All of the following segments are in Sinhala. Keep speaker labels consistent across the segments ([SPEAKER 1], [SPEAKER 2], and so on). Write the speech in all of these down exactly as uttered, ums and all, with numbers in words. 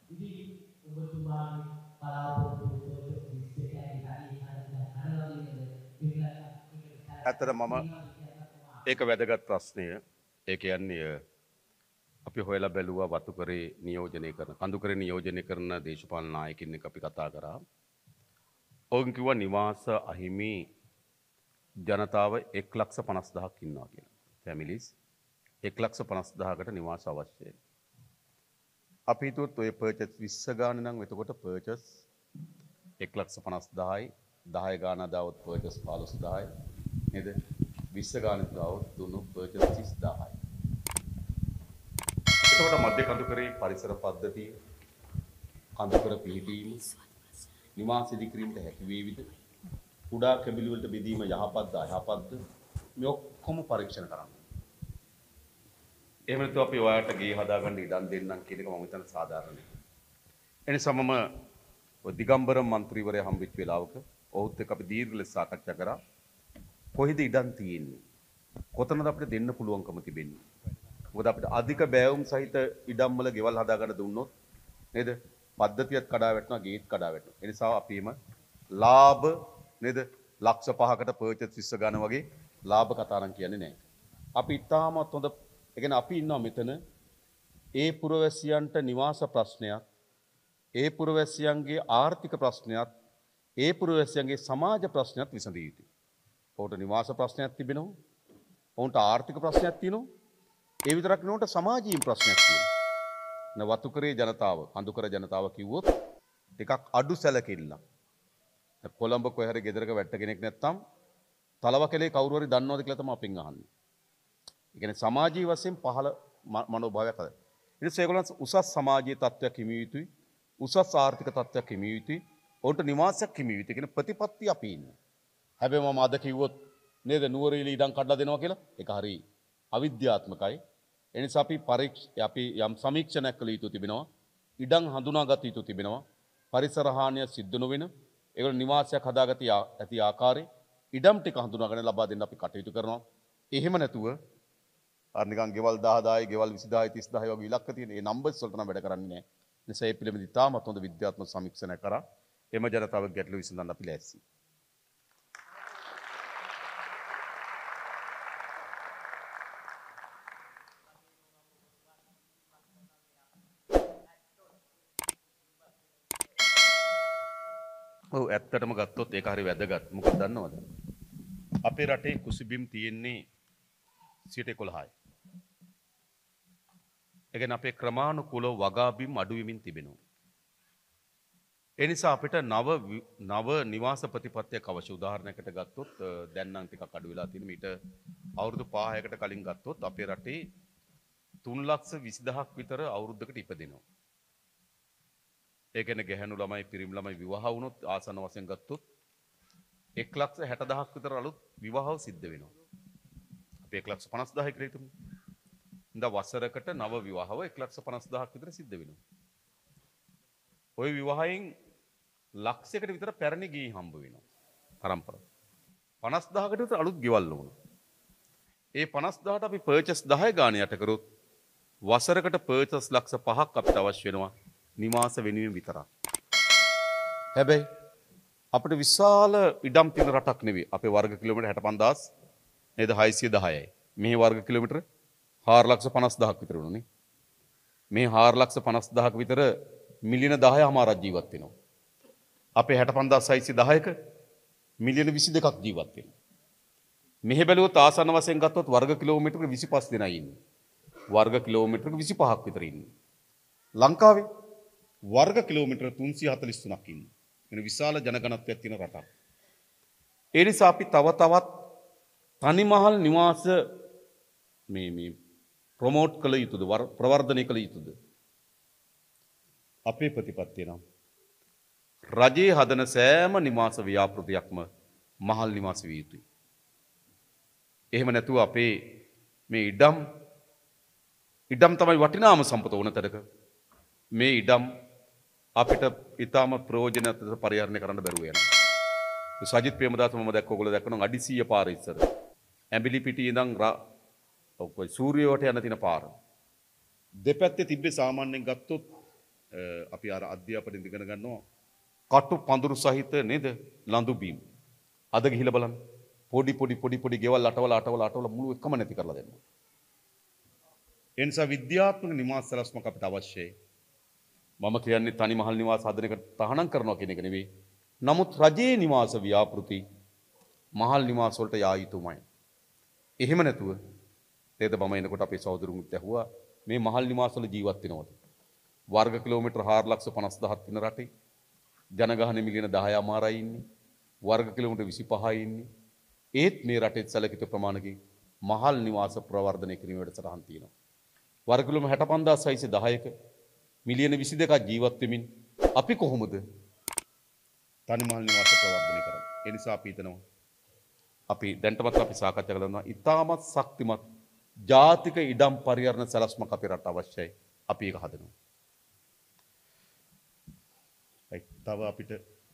[SPEAKER 1] ඇත්තට මම ඒක වැදගත් ප්‍රශ්නය. ඒ කියන්නේ අපි හොයලා බැලුවා වතුකරේ නියෝජනය කරන කඳුකරේ නියෝජනය කරන දේශපාලන නායකින් එක්ක අපි කතා කරා. ඔවුන් කිව්වා නිවාස අහිමි ජනතාව එක් ලක්ෂ පනස් දහසක් ඉන්නවා කියලා. ෆැමිලිස් එක් ලක්ෂ පනස් දහසකට නිවාස අවශ්‍යයි. අපි හිතුවොත් ඔය පර්චස් විස්ස ගාන නම් එතකොට පර්චස් එක් ලක්ෂ පනස් දහයි දහය ගාන දාවොත් පර්චස් පහළොස් දහයි නේද? විස්ස ගාන දාවොත් දුනු පර්චස් තිස් දහයි. එතකොට මධ්‍ය කඳුකරේ පරිසර පද්ධතිය කඳුකර පිහිටීම නිවාස ඉදිකිරීමට හැකි වේවිද? කුඩා කැබිලි වලට බෙදීම යහපත්ද අයහපත්ද? මේ ඔක්කොම පරීක්ෂණ කරන්න. එහෙම නැත්නම් අපි ඔයාලට ගේ හදාගන්න ඉඩම් දෙන්නම් කියන එක මම හිතන්නේ සාධාරණයි. එනිසා මම ඔය දිගම්බරම් മന്ത്രിවරයා හම්බෙච්ච වෙලාවක ඔහුත් එක්ක අපි දීර්ඝ ලෙස සාකච්ඡා කරා. කොහෙද ඉඩම් තියෙන්නේ? කොතනද අපිට දෙන්න පුළුවන්කම තිබෙන්නේ? මොකද අපිට අධික බෑවුම් සහිත ඉඩම් වල ගෙවල් හදාගන්න දුන්නොත් නේද? පද්ධතියත් කඩා වැටෙනවා, ගේත් කඩා වැටෙනවා. ඒ නිසා අපිම ලාභ නේද? ලක්ෂ පහකට පර්චස් විස්ස ගන්න වගේ ලාභ කතා නම් කියන්නේ නැහැ. අපි ඉතාමත් හොඳ ඒ කියන්නේ අපි ඉන්නවා මෙතන ඒ පුරවැසියන්ට නිවාස ප්‍රශ්නයක්, ඒ පුරවැසියන්ගේ ආර්ථික ප්‍රශ්නයක්, ඒ පුරවැසියන්ගේ සමාජ ප්‍රශ්නයක් විසඳිය යුතුයි. ඔවුන්ට නිවාස ප්‍රශ්නයක් තිබෙනවා. ඔවුන්ට ආර්ථික ප්‍රශ්නයක් තියෙනවා. ඒ විතරක් නෙවෙයි සමාජීය ප්‍රශ්නයක් තියෙනවා. න වතුකරේ ජනතාව, කඳුකර ජනතාව කිව්වොත් ටිකක් අඩු සැලකිල්ලක්. කොළඹ කොහේ හරි ගෙදරක වැට්ට කෙනෙක් නැත්තම් තලවකලේ කවුරු හරි දන්නවද කියලා තමයි අපෙන් අහන්නේ. ඒ කියන්නේ සමාජීය වශයෙන් පහළ මනෝභාවයක් අද. ඊට පස්සේ ඒගොල්ලන් උසස් සමාජීය තත්ත්වයක් හිමිය යුතුයි. උසස් ආර්ථික තත්ත්වයක් හිමිය යුතුයි. ඔවුන්ට නිවාසයක් හිමිය යුතුයි කියන ප්‍රතිපත්තිය අපි ඉන්නේ. හැබැයි මම අද කිව්වොත් නේද නුවරඑළිය ඉඩම් කඩලා දෙනවා කියලා? ඒක හරි අවිද්‍යාත්මකයි. ඒ නිසා අපි පරීක්ෂ අපි යම් සමීක්ෂණයක් කළ යුතු තිබෙනවා. ඉඩම් හඳුනාගත යුතු තිබෙනවා. පරිසර හානිය සිද්ධ නොවෙන ඒගොල්ලෝ නිවාසයක් හදාගත ඇති ආකාරයේ ඉඩම් ටික හඳුනාගෙන ලබා දෙන්න අපි කටයුතු කරනවා. එහෙම නැතුව අර නිකන් ගෙවල් දහදායි ගෙවල් විසිදායි තිස්දායි වගේ ඉලක්ක තියෙන ඒ නම්බර්ස් වලට නම් වැඩ කරන්නේ නැහැ. නිසා ඒ පිළිබඳව ඉතාමත් හොඳ විද්‍යාත්මක සමීක්ෂණයක් කරා එම ජනතාවගේ ගැටලු විසඳන්න අපි ලෑස්තියි. ඔව් ඇත්තටම ගත්තොත් ඒක හරි වැදගත්. මොකද දන්නවද? අපේ රටේ කුසිබිම් තියෙන්නේ සියයට එකොළහයි. ඒ කියන්නේ අපේ ක්‍රමානුකූලව වගාබිම් අඩු වෙමින් තිබෙනවා. ඒ නිසා අපිට නව නව නිවාස ප්‍රතිපත්තියක් අවශ්‍ය. උදාහරණයකට ගත්තොත් දැන් නම් ටිකක් අඩු වෙලා තියෙන මීට අවුරුදු පහකට කලින් ගත්තොත් අපේ රටේ තුන් ලක්ෂ විසි දහසක් විතර අවුරුද්දකට ඉපදෙනවා. ඒ කියන්නේ ගැහැණු ළමයි පිරිමි ළමයි විවාහ වුණොත් ආසන්න වශයෙන් ගත්තොත් එක් ලක්ෂ හැට දහසක් විතර අලුත් විවාහ සිද්ධ වෙනවා. අපි එක් ලක්ෂ පනස් දහසක් කියලා හිතමු. ඉඳ වසරකට නව විවාහව එක් ලක්ෂ පනස් දහසක් විතර සිද්ධ වෙනවා. ওই විවාහයෙන් ලක්ෂයකට විතර පැරණි ගී හම්බ වෙනවා. පරම්පරාව. පනස් දහසකට විතර අලුත් ගෙවල් වුණා. ඒ පනස් දහසට අපි පර්චස් දහය ගාන යට කරොත් වසරකට පර්චස් ලක්ෂ පහක් අපිට අවශ්‍ය වෙනවා. නිවාස වෙනුවෙන් විතරක්. හැබැයි අපිට විශාල ඉඩම් තියෙන රටක් නෙවෙයි. අපේ වර්ග කිලෝමීටර් හැට පන්දාස් නේද හයසිය දහයයි. මේ වර්ග කිලෝමීටර හාර ලක්ෂ පනස් දහසක් විතර වුණානේ. මේ හාර ලක්ෂ පනස් දහසක් විතර මිලියන දහයමාරක් ජීවත් වෙනවා. අපේ හැට පන්දාස් හයසිය දහයක මිලියන විසි දෙකක් ජීවත් වෙනවා. මෙහෙ බැලුවොත් ආසන්න වශයෙන් ගත්තොත් වර්ග කිලෝමීටරක විසි පහ දෙනයි ඉන්නේ. වර්ග කිලෝමීටරක විසි පහක් විතර ඉන්නේ. ලංකාවේ වර්ග කිලෝමීටර තුන්සිය හතළිස් තුනක් ඉන්නේ. වෙන විශාල ජනගණත්වයක් තියෙන රටක්. ඒ නිසා අපි තව තවත් තනිමහල් නිවාස මේ මේ ප්‍රොමෝට් කළ යුතුද ප්‍රවර්ධනය කළ යුතුද? අපේ ප්‍රතිපත්තිය නම් රජයේ හදන සෑම නිවාස ව්‍යාපෘතියක්ම මහල් නිවාස විය යුතුයි. එහෙම නැතුව අපේ මේ ඉඩම් ඉඩම් තමයි වටිනාම සම්පත ඕන තරක මේ ඉඩම් අපිට ඊටම ප්‍රයෝජනවත් පරිහරණය කරන්න බැරුව යනවා. සජිත් ප්‍රේමදාස මම දැක්ක ඔයගොල්ලෝ දැක්කනම් අඩිසිය පාර ඉස්සර. ඇඹිලි පිටියේ ඉඳන් ඔක්කොයි සූර්යයට යන තින පාර. දෙපැත්තේ තිබ්බේ සාමාන්‍යයෙන් ගත්තොත් අපි අර අධ්‍යාපනය ඉගෙන ගන්නවා කටු පඳුරු සහිත නේද ලඳු බීම්. අද ගිහිල්ලා බලන්න. පොඩි පොඩි පොඩි පොඩි ගෙවල් අටවල අටවල අටවල මුළු එකම නැති කරලා දෙනවා. ඒ නිසා විද්‍යාත්මක නිවාස සැලැස්මක් අපිට අවශ්‍යයි. මම කියන්නේ තනි මහල් නිවාස හදන එක තහනම් කරනවා කියන එක නෙවෙයි. නමුත් රජයේ නිවාස ව්‍යාපෘති මහල් නිවාස වලට යා යුතුමයි. එහෙම නැතුව නේද මම එනකොට අපේ සහෝදරුන්ට ඇහුවා මේ මහල් නිවාස වල ජීවත් වෙනවද? වර්ග කිලෝමීටර් හාර ලක්ෂ පනස් දහයක් තියෙන රටේ ජනගහන මිලියන දහය අමාරයි ඉන්නේ. වර්ග කිලෝමීටර් විසිපහයි ඉන්නේ. ඒත් මේ රටේ සැලකිත ප්‍රමාණකින් මහල් නිවාස ප්‍රවර්ධනය කිරීම වැඩසටහන් තියෙනවා. වර්ග කිලෝමීටර් හැට පන්දාස් හයිසිය දහයක මිලියන විසි දෙකක් ජීවත් වෙමින් අපි කොහොමද තනි මහල් නිවාස ප්‍රවර්ධනය කරන්නේ? ඒ නිසා අපි හිතනවා අපි දැන්ටමත් අපි සාකච්ඡා කරනවා ඉතාමත් ශක්තිමත් ජාතික ඉඩම් පරිහරණ සැලැස්මක් අපේ රට අවශ්‍යයි. අපි ඒක හදනවා. තව අපිට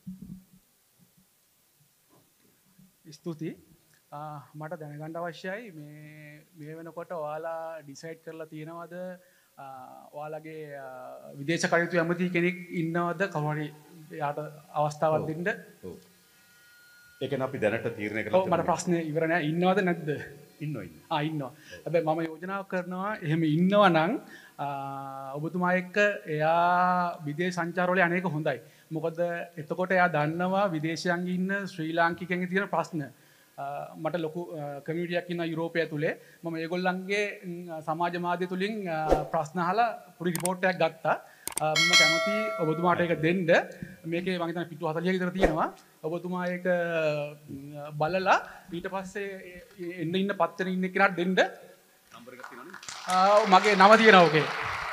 [SPEAKER 2] ස්තුතියි. මට දැනගන්න අවශ්‍යයි මේ මේ වෙනකොට ඔයාලා ඩිසයිඩ් කරලා තියෙනවද ඔයාලගේ විදේශ කටයුතු ඇමති කෙනෙක් ඉන්නවද කවුරු හරි යාට අවස්ථාවක් දෙන්න?
[SPEAKER 1] ඔව්. ඒක න අපි දැනට තීරණය කරලා
[SPEAKER 2] මට ප්‍රශ්නේ ඉවර නෑ. ඉන්නවද නැද්ද?
[SPEAKER 1] ඉන්නවා ඉන්නවා.
[SPEAKER 2] ආ ඉන්නවා. හැබැයි මම යෝජනා කරනවා එහෙම ඉන්නවා නම් ඔබතුමා එක්ක එයා විදේශ සංචාරවල අනේක හොඳයි. මොකද එතකොට එයා දන්නවා විදේශයන් ඉන්න ශ්‍රී ලාංකිකයන්ගේ තියෙන ප්‍රශ්න. මට ලොකු කමියුනිටියක් ඉන්නවා යුරෝපය ඇතුලේ. මම ඒගොල්ලන්ගේ සමාජ මාධ්‍ය තුලින් ප්‍රශ්න අහලා පොඩි රිපෝට් එකක් ගත්තා. මම කැමති ඔබතුමාට ඒක දෙන්න. මේකේ මම හිතන්නේ පිටු හතලිහක විතර තියෙනවා. ඔබතුමා ඒක බලලා ඊට පස්සේ එන්න ඉන්න පත්තරේ ඉන්න කෙනාට දෙන්න.
[SPEAKER 1] නම්බර් එකක් තියෙනවනේ.
[SPEAKER 2] මගේ නම තියෙනවා ඔකේ.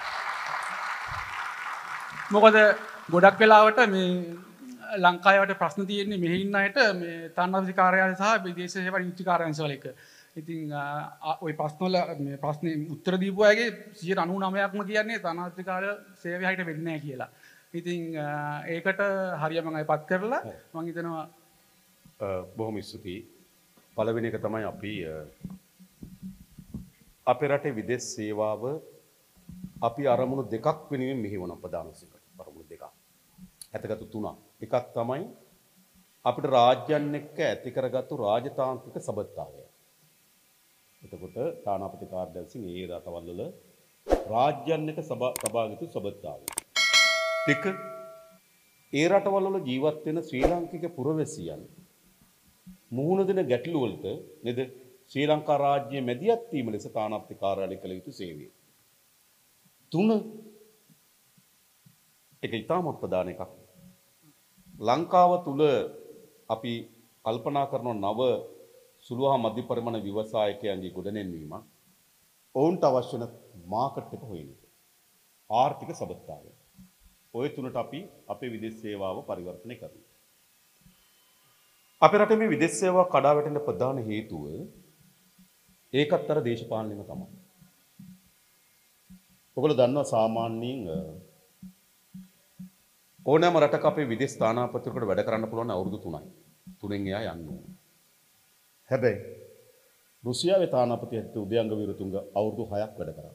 [SPEAKER 2] මොකද ගොඩක් වෙලාවට මේ ලංකාවට ප්‍රශ්න තියෙන්නේ මෙහි ඉන්න අයට මේ තානාපති කාර්යාලය සහ විදේශ සේවා නීති කාර්යාංශ වල එක. ඉතින් ওই ප්‍රශ්න වල මේ ප්‍රශ්නේ උත්තර දීපු අයගේ සියයට අනූනවයක්ම කියන්නේ තානාපති කාර්යාල සේවය හිට වෙන්නේ නැහැ කියලා. ඉතින් ඒකට හරියම අයපත් කරලා මම හිතනවා
[SPEAKER 1] බොහොම ස්තුතියි. පළවෙනි එක තමයි අපි අපේ රටේ විදේශ සේවාව අපි අරමුණු දෙකක් වෙනුවෙන් මෙහෙවන ප්‍රධාන සිකට අරමුණු දෙකක්. ඇතගත්තු තුනක්. එකක් තමයි අපිට රාජ්‍යයන් එක්ක ඇති කරගත්තු රාජතාන්ත්‍රික සබඳතාවය. එතකොට තානාපති කාර්යාලය විසින් ඒ රටවල් වල රාජ්‍යයන් එක්ක සභාගත සබඳතාවය. දෙක ඒ රටවල් වල ජීවත් වෙන ශ්‍රී ලාංකික පුරවැසියන් මුහුණ දෙන ගැටලු වලට නේද ශ්‍රී ලංකා රාජ්‍යයේ මැදිහත් වීම ලෙස තානාපති කාර්යාලය කළ යුතු සේවය. තුන ඒක ඉතාමත් ප්‍රධාන එකක්. ලංකාව තුල අපි කල්පනා කරන නව සුළු හා මධ්‍ය පරිමාණ ව්‍යවසායකයන්ගේ ගොඩනැන්වීම ඔවුන්ට අවශ්‍ය වෙන මාකට් එක හොයන එක. ආර්ථික සබඳතාවය. ඔය තුනට අපි අපේ විදේශ සේවාව පරිවර්තනය කරනවා. අපේ රටේ මේ විදේශ සේවාව කඩා වැටෙන්න ප්‍රධාන හේතුව ඒකත් අර දේශපාලනයම තමයි. ඔයගොල්ලෝ දන්නවා සාමාන්‍යයෙන් ඕනෑම රටක අපේ විදේශ ස්ථානාපතිවරයෙකුට වැඩ කරන්න පුළුවන් අවුරුදු තුනයි. තුනෙන් එයා යන්න ඕනේ. හැබැයි රුසියාවේ තානාපති ඇත්තේ උදයංග විරතුංග අවුරුදු හයක් වැඩ කරා.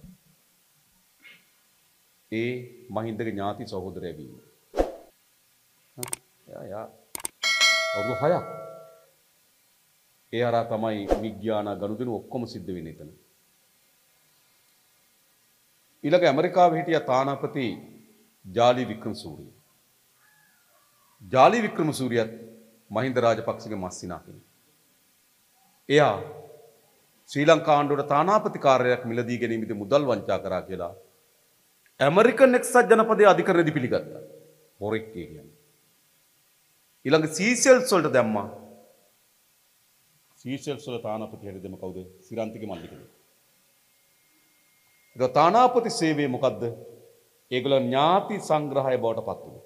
[SPEAKER 1] ඒ මහින්දගේ ඥාති සහෝදරයා වීම. යා යා අවුරුදු හයක්. ඒ හරහා තමයි විඥාන ගනුදෙනු ඔක්කොම සිද්ධ වෙන්නේ එතන. ඊළඟ ඇමරිකාවේ හිටිය තානාපති ජාලි වික්‍රමසූරිය. ජාලි වික්‍රමසූරියත් මහින්ද රාජපක්ෂගේ මස්සිනා කෙනෙක්. එයා ශ්‍රී ලංකා ආණ්ඩුවට තානාපති කාර්යයක් මිලදී ගැනීමේදී මුදල් වංචා කරා කියලා ඇමරිකන් එක්සත් ජනපදයේ අධිකරණයේදී පිළිගත්තා. හොරෙක් කියන්නේ. ඊළඟ සීසෙල්ස් වලට දැම්මා. සීසෙල්ස් වල තානාපති හැරිදෙම කවුද? සිරන්තික මල්ලිකද. ඒක තානාපති සේවය මොකද්ද? ඒගොල්ලෝ ඥාති සංග්‍රහය බවට පත් වුණා.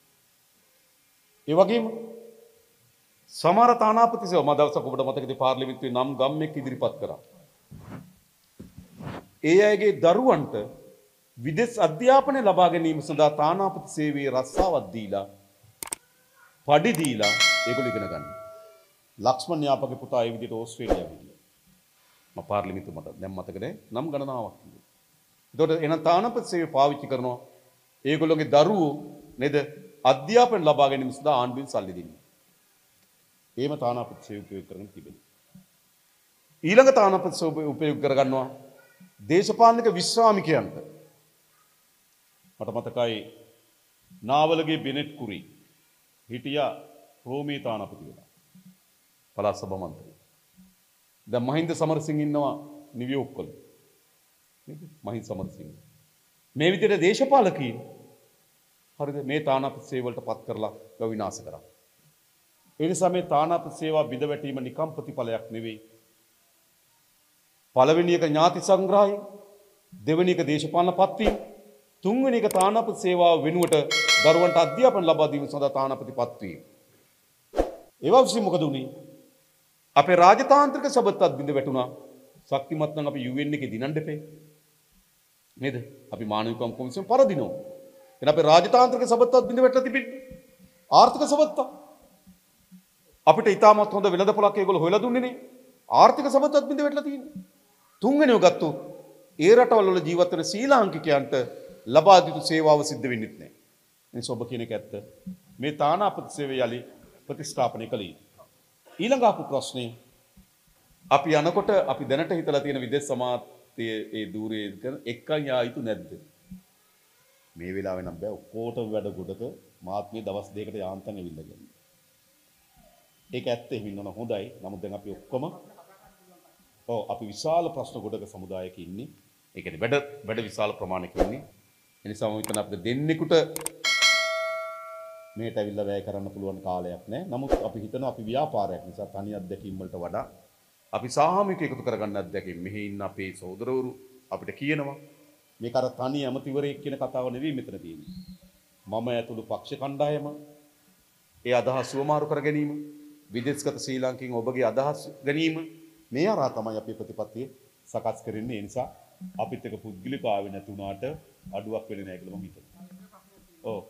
[SPEAKER 1] ඒ වගේම සමහර තානාපති සේව මම දවසක් ඔබට මතකද පාර්ලිමේන්තුවේ නම් ගම්මෙක් ඉදිරිපත් කරා. ඒ අයගේ දරුවන්ට විදේශ අධ්‍යාපනය ලබා ගැනීම සඳහා තානාපති සේවයේ රස්සාවක් දීලා පඩි දීලා ඒගොල්ලෝ ඉගෙන ගන්නවා. ලක්ෂ්මන් යාපගේ පුතා ඒ විදිහට ඕස්ට්‍රේලියාවේ ගියා. මම පාර්ලිමේන්තුව මට දැන් මතක නැහැ නම් ගණනාවක් කිව්වා. ඒතකොට එන තානාපති සේවය පාවිච්චි කරනවා ඒගොල්ලෝගේ දරුවෝ නේද අධ්‍යාපන ලබා ගැනීම සඳහා ආණ්ඩුවෙන් සල්ලි දෙන්නේ. එහෙම තානාපති සේවය උපයෝග කරගෙන තිබෙනවා. ඊළඟ තානාපති සේවය උපයෝග කරගන්නවා දේශපාලනික විශ්‍රාමිකයන්ට. මට මතකයි නාවලගේ බෙනෙට් කුරි හිටියා රෝමේ තානාපති වෙලා. පළාත් සභා මන්ත්‍රී. දැන් මහින්ද සමරසිංහ ඉන්නවා නිව්යෝක් වල. නේද? මහින්ද සමරසිංහ. මේ විදිහට දේශපාලකීන් හරිද මේ තානාපති සේවය වලට පත් කරලා ගව විනාශ කරා. ඒ නිසා මේ තානාපති සේවා බිඳ වැටීම නිකම් ප්‍රතිඵලයක් නෙවෙයි. පළවෙනි එක ඥාති සංග්‍රහය, දෙවෙනි එක දේශපාලන පත්වීම, තුන්වෙනි එක තානාපති සේවාව වෙනුවට දරුවන්ට අධ්‍යාපන ලබා දීම සඳහා තානාපති පත්වීම. ඒවා විසින් මොකද උනේ? අපේ රාජතාන්ත්‍රික සබතත් බිඳ වැටුණා. ශක්තිමත් නම් අපි යූ එන් එකේ දිනන්න දෙපේ. නේද? අපි මානවිකම් කොමිසම පරදිනවා. එහෙනම් අපේ රාජතාන්ත්‍රික සබතත් බිඳ වැටලා තිබෙන්නේ. ආර්ථික සබත අපිට ඉතාමත් හොඳ වෙළඳ පොලක් ඒගොල්ලෝ හොයලා දුන්නේ නේ. ආර්ථික සබතත් බිඳ වැටලා තියෙන්නේ. තුන්වෙනිව ගත්තොත් ඒ රටවල වල ජීවත් වෙන ශ්‍රී ලාංකිකයන්ට ලබා දීතු සේවාව සිද්ධ වෙන්නේ නැහැ. එනිසා ඔබ කියන එක ඇත්ත. මේ තානාපති සේවය යලි ප්‍රතිස්ථාපනය කළ යුතුයි. ඊළඟ ආපු ප්‍රශ්නේ අපි යනකොට අපි දැනට හිතලා තියෙන විදේශ සමාජයේ ඒ දූරේ කරන එක්කන් යා යුතු නැද්ද? මේ වෙලාවේ නම් බෑ ඔක්කොටම වැඩ ගොඩක මාත් මේ දවස් දෙකකට යාන්තම් ඇවිල්ලා ගන්නේ. ඒක ඇත්ත එහෙම ඉන්නවනම් හොඳයි. නමුත් දැන් අපි ඔක්කොම ඔව් අපි විශාල ප්‍රශ්න ගොඩක සමුදායක ඉන්නේ. ඒ කියන්නේ වැඩ වැඩ විශාල ප්‍රමාණයක ඉන්නේ. ඒ නිසා මම හිතනවා අපිට දෙන්නෙකුට මේට ඇවිල්ලා වැය කරන්න පුළුවන් කාලයක් නෑ. නමුත් අපි හිතනවා අපි ව්‍යාපාරයක් නිසා තනි අත්දැකීම් වලට වඩා අපි සාමූහික එකතු කරගන්න අත්දැකීම් මෙහි ඉන්න අපේ සහෝදරවරු අපිට කියනවා මේක අර තනි ඇමතිවරයෙක් කියන කතාව නෙවෙයි මෙතන තියෙන්නේ. මම ඇතුළු පක්ෂ කණ්ඩායම ඒ අදහස් සුවමාරු කර ගැනීම විදේශගත ශ්‍රී ලාංකිකයන් ඔබගේ අදහස් ගැනීම මේ ආරා තමයි අපේ ප්‍රතිපත්තිය සකස් කරන්නේ. ඒ නිසා අපිත් එක පුද්ගලික ආවේ නැතුණාට අඩුවක් වෙන්නේ නැහැ කියලා මම හිතනවා. ඔව්.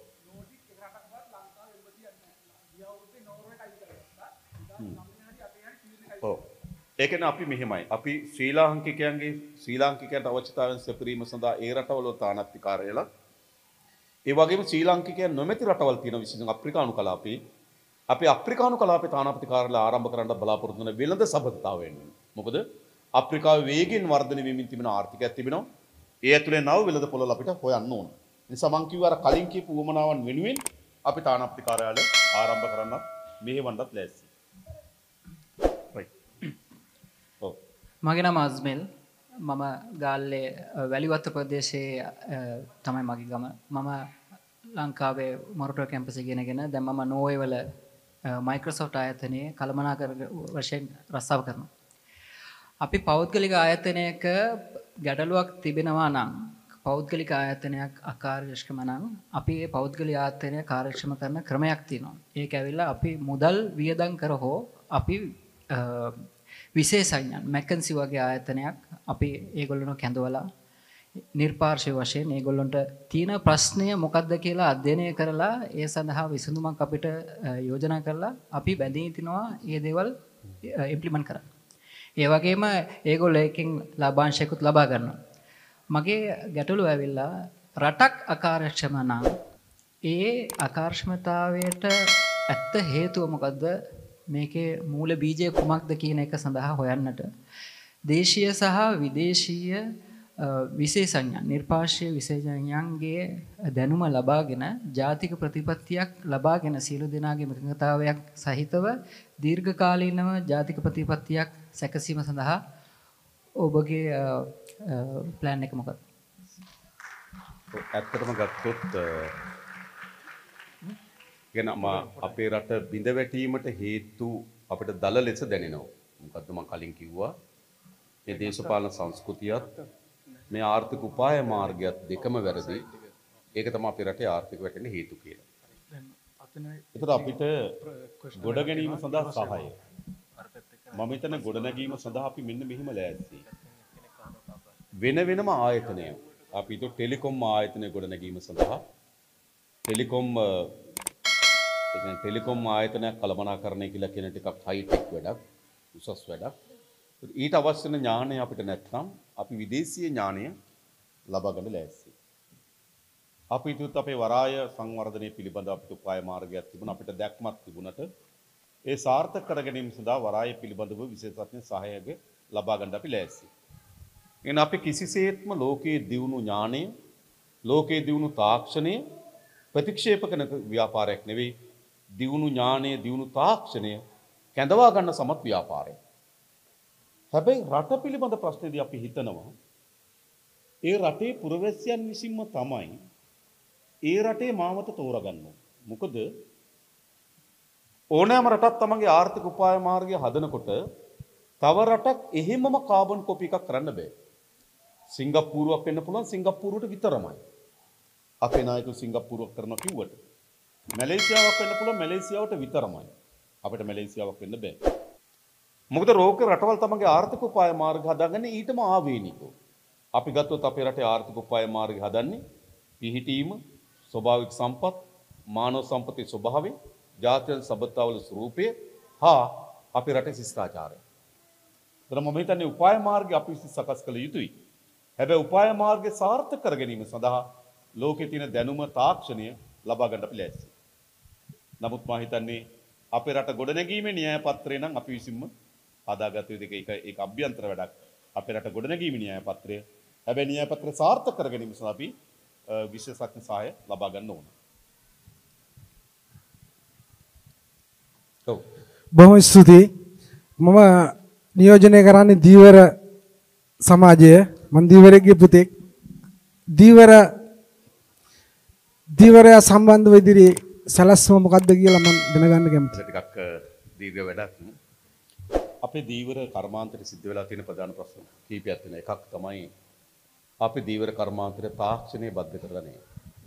[SPEAKER 1] ඔව්. ඒ කියන්නේ අපි මෙහෙමයි. අපි ශ්‍රී ලාංකිකයන්ගේ ශ්‍රී ලාංකිකයන්ට අවශ්‍යතාවයන් සපිරීම සඳහා ඒ රටවල තානාපති කාර්යාල ඒ වගේම ශ්‍රී ලාංකිකයන් නොමැති රටවල් තියෙන විශේෂයෙන් අප්‍රිකානු කලාපේ අපි අප්‍රිකානු කලාපේ තානාපති කාර්යාල ආරම්භ කරන්න බලාපොරොත්තු වෙන වෙළඳ සබඳතාව වෙන්නේ. මොකද අප්‍රිකාවේ වේගෙන් වර්ධනය වෙමින් තිබෙන ආර්ථිකයක් තිබෙනවා. ඒ ඇතුලේ නව වෙළඳ පොළවල් අපිට හොයන්න ඕන. ඒ නිසා මම කිව්වා අර කලින් කියපු උවමනාවන් වෙනුවෙන් අපි තානාපති කාර්යාල ආරම්භ කරන්න මෙහෙවන්නත් ලෑස්ති. right. ඔව්.
[SPEAKER 3] මගේ නම අස්මෙල්. මම ගාල්ලේ වැලිවත්ත ප්‍රදේශයේ තමයි මගේ ගම. මම ලංකාවේ මොරටුව කැම්පස් එකේ ඉගෙනගෙන දැන් මම නෝර්වේ වල මයික්‍රොසොෆ්ට් ආයතනයේ කළමනාකර වශයෙන් රස්සාව කරනවා. අපි පෞද්ගලික ආයතනයක ගැටලුවක් තිබෙනවා නම් පෞද්ගලික ආයතනයක් අකාර්යක්ෂම නම් අපි ඒ පෞද්ගලික ආයතනය කාර්යක්ෂම කරන ක්‍රමයක් තියෙනවා. ඒක ඇවිල්ලා අපි මුදල් වියදම් කර හෝ අපි විශේෂඥයන් මැකන්සි වගේ ආයතනයක් අපි ඒගොල්ලෝ කැඳවලා නිර්පාර්ශ්ව වශයෙන් ඒගොල්ලන්ට තියෙන ප්‍රශ්නය මොකක්ද කියලා අධ්‍යයනය කරලා ඒ සඳහා විසඳුමක් අපිට යෝජනා කරලා අපි බැඳී තිනවා මේ දේවල් ඉම්ප්ලිමන්ට් කරන්න. ඒ වගේම ඒගොල්ලෝ එකකින් ලාභාංශයකුත් ලබා ගන්නවා. මගේ ගැටලුව ඇවිල්ලා රටක් අකාර්යක්ෂම නම් ඒ අකාර්යක්ෂමතාවයට ඇත්ත හේතුව මොකද්ද? මේකේ මූල බීජය කුමක්ද කියන එක සඳහා හොයන්නට දේශීය සහ විදේශීය විශේෂඥයන් නිර්පාර්ශ්වීය විශේෂඥයන්ගේ දැනුම ලබාගෙන ජාතික ප්‍රතිපත්තියක් ලබාගෙන සියලු දෙනාගේ එකඟතාවයක් සහිතව දීර්ඝකාලීනව ජාතික ප්‍රතිපත්තියක් සැකසීම සඳහා ඔබගේ ප්ලෑන් එක මොකක්ද?
[SPEAKER 1] ඇත්තටම ගත්තොත් කියන අපේ රට බිඳ වැටීමට හේතු අපිට දල ලෙස දැනෙනවා. මොකද්ද මම කලින් කිව්වා මේ දේශපාලන සංස්කෘතියත් මේ ආර්ථික උපාය මාර්ගයත් දෙකම වැරදි. ඒක තමයි අපේ රටේ ආර්ථික වැටෙන්න හේතු කියලා. ඒතර අපිට ගොඩ ගැනීම සඳහා සහාය. මම හිතන ගොඩ නැගීම සඳහා අපි මෙන්න මෙහිම ලෑස්ති. වෙන වෙනම ආයතනය. අපි හිතුව ටෙලිකොම් ආයතනය ගොඩ නැගීම සඳහා ටෙලිකොම් ඒ කියන්නේ ටෙලිකොම් ආයතනයක් කළමනාකරණය කියලා කියන ටිකක් හයි ටෙක් වැඩක්, උසස් වැඩක්. ඊට අවශ්‍ය වෙන ඥානය අපිට නැත්නම් අපි විදේශීය ඥානය ලබා ගන්න ලෑස්ති. අපි හිතුවත් අපේ වරාය සංවර්ධනය පිළිබඳව අපිට උපාය මාර්ගයක් තිබුණා. අපිට දැක්මක් තිබුණට ඒ සාර්ථක කර ගැනීම සඳහා වරාය පිළිබඳව විශේෂඥ සහායය ලබා ගන්න අපි ලෑස්ති. එහෙනම් අපි කිසිසේත්ම ලෝකයේ දියුණු ඥානය, ලෝකයේ දියුණු තාක්ෂණය ප්‍රතික්ෂේප කරන ව්‍යාපාරයක් නෙවෙයි. දියුණු ඥානය, දියුණු තාක්ෂණය කැඳවා ගන්න සමත් ව්‍යාපාරයක්. හැබැයි රට පිළිබඳ ප්‍රශ්නේදී අපි හිතනවා ඒ රටේ පුරවැසියන් විසින්ම තමයි ඒ රටේ මාවත තෝරගන්න. මොකද ඕනෑම රටක් තමන්ගේ ආර්ථික උපාය මාර්ගය හදනකොට තව රටක් එහෙමම කාබන් කොපි එකක් කරන්න බෑ. සිංගප්පූරුවක් වෙන්න පුළුවන්, සිංගප්පූරුවට විතරමයි. අපේ නායකයෝ සිංගප්පූරුවක් කරනවා කිව්වට. මැලේසියාවක් වෙන්න පුළුවන්, මැලේසියාවට විතරමයි. අපිට මැලේසියාවක් වෙන්න බෑ. මොකද රෝක රටවල් තමන්ගේ ආර්ථික උපාය මාර්ග හදාගන්නේ ඊටම ආවේනිකව. අපි ගත්තොත් අපේ රටේ ආර්ථික උපාය මාර්ගය හදන්නේ පිහිටීම, ස්වභාවික සම්පත්, මානව සම්පතේ ස්වභාවය, ජාත්‍යන්තර සබඳතාවල ස්වරූපය හා අපේ රටේ ශිෂ්ටාචාරය. ඒතර මම හිතන්නේ උපාය මාර්ගය අපි සකස් කළ යුතුයි. හැබැයි උපාය මාර්ගය සාර්ථක කර ගැනීම සඳහා ලෝකයේ තියෙන දැනුම තාක්ෂණය ලබා ගන්න අපි ලෑස්ති. නමුත් මම හිතන්නේ අපේ රට ගොඩනැගීමේ න්‍යාය පත්‍රය නම් අපි විසින්ම හදාගත යුතු එක ඒක අභ්‍යන්තර වැඩක්. අපේ රට ගොඩනැගීමේ න්‍යාය පත්‍රය. හැබැයි න්‍යාය පත්‍රය සාර්ථක කර ගැනීම සඳහා අපි විශේෂඥ සහාය ලබා ගන්න ඕන. ඔව්.
[SPEAKER 4] බොහොම ස්තුතියි. මම නියෝජනය කරන්නේ දීවර සමාජය. මම දීවරගේ පුතෙක්. දීවර දීවරය සම්බන්ධව ඉදිරි සැලැස්ම මොකක්ද කියලා මම දැනගන්න කැමතියි.
[SPEAKER 1] ටිකක් දීර්ඝ වැඩක්. අපේ දීවර කර්මාන්තයේ සිද්ධ වෙලා තියෙන ප්‍රධාන ප්‍රශ්න කීපයක් තියෙනවා. එකක් තමයි අපේ දීවර කර්මාන්තයේ තාක්ෂණය බද්ධ කරලා නැහැ.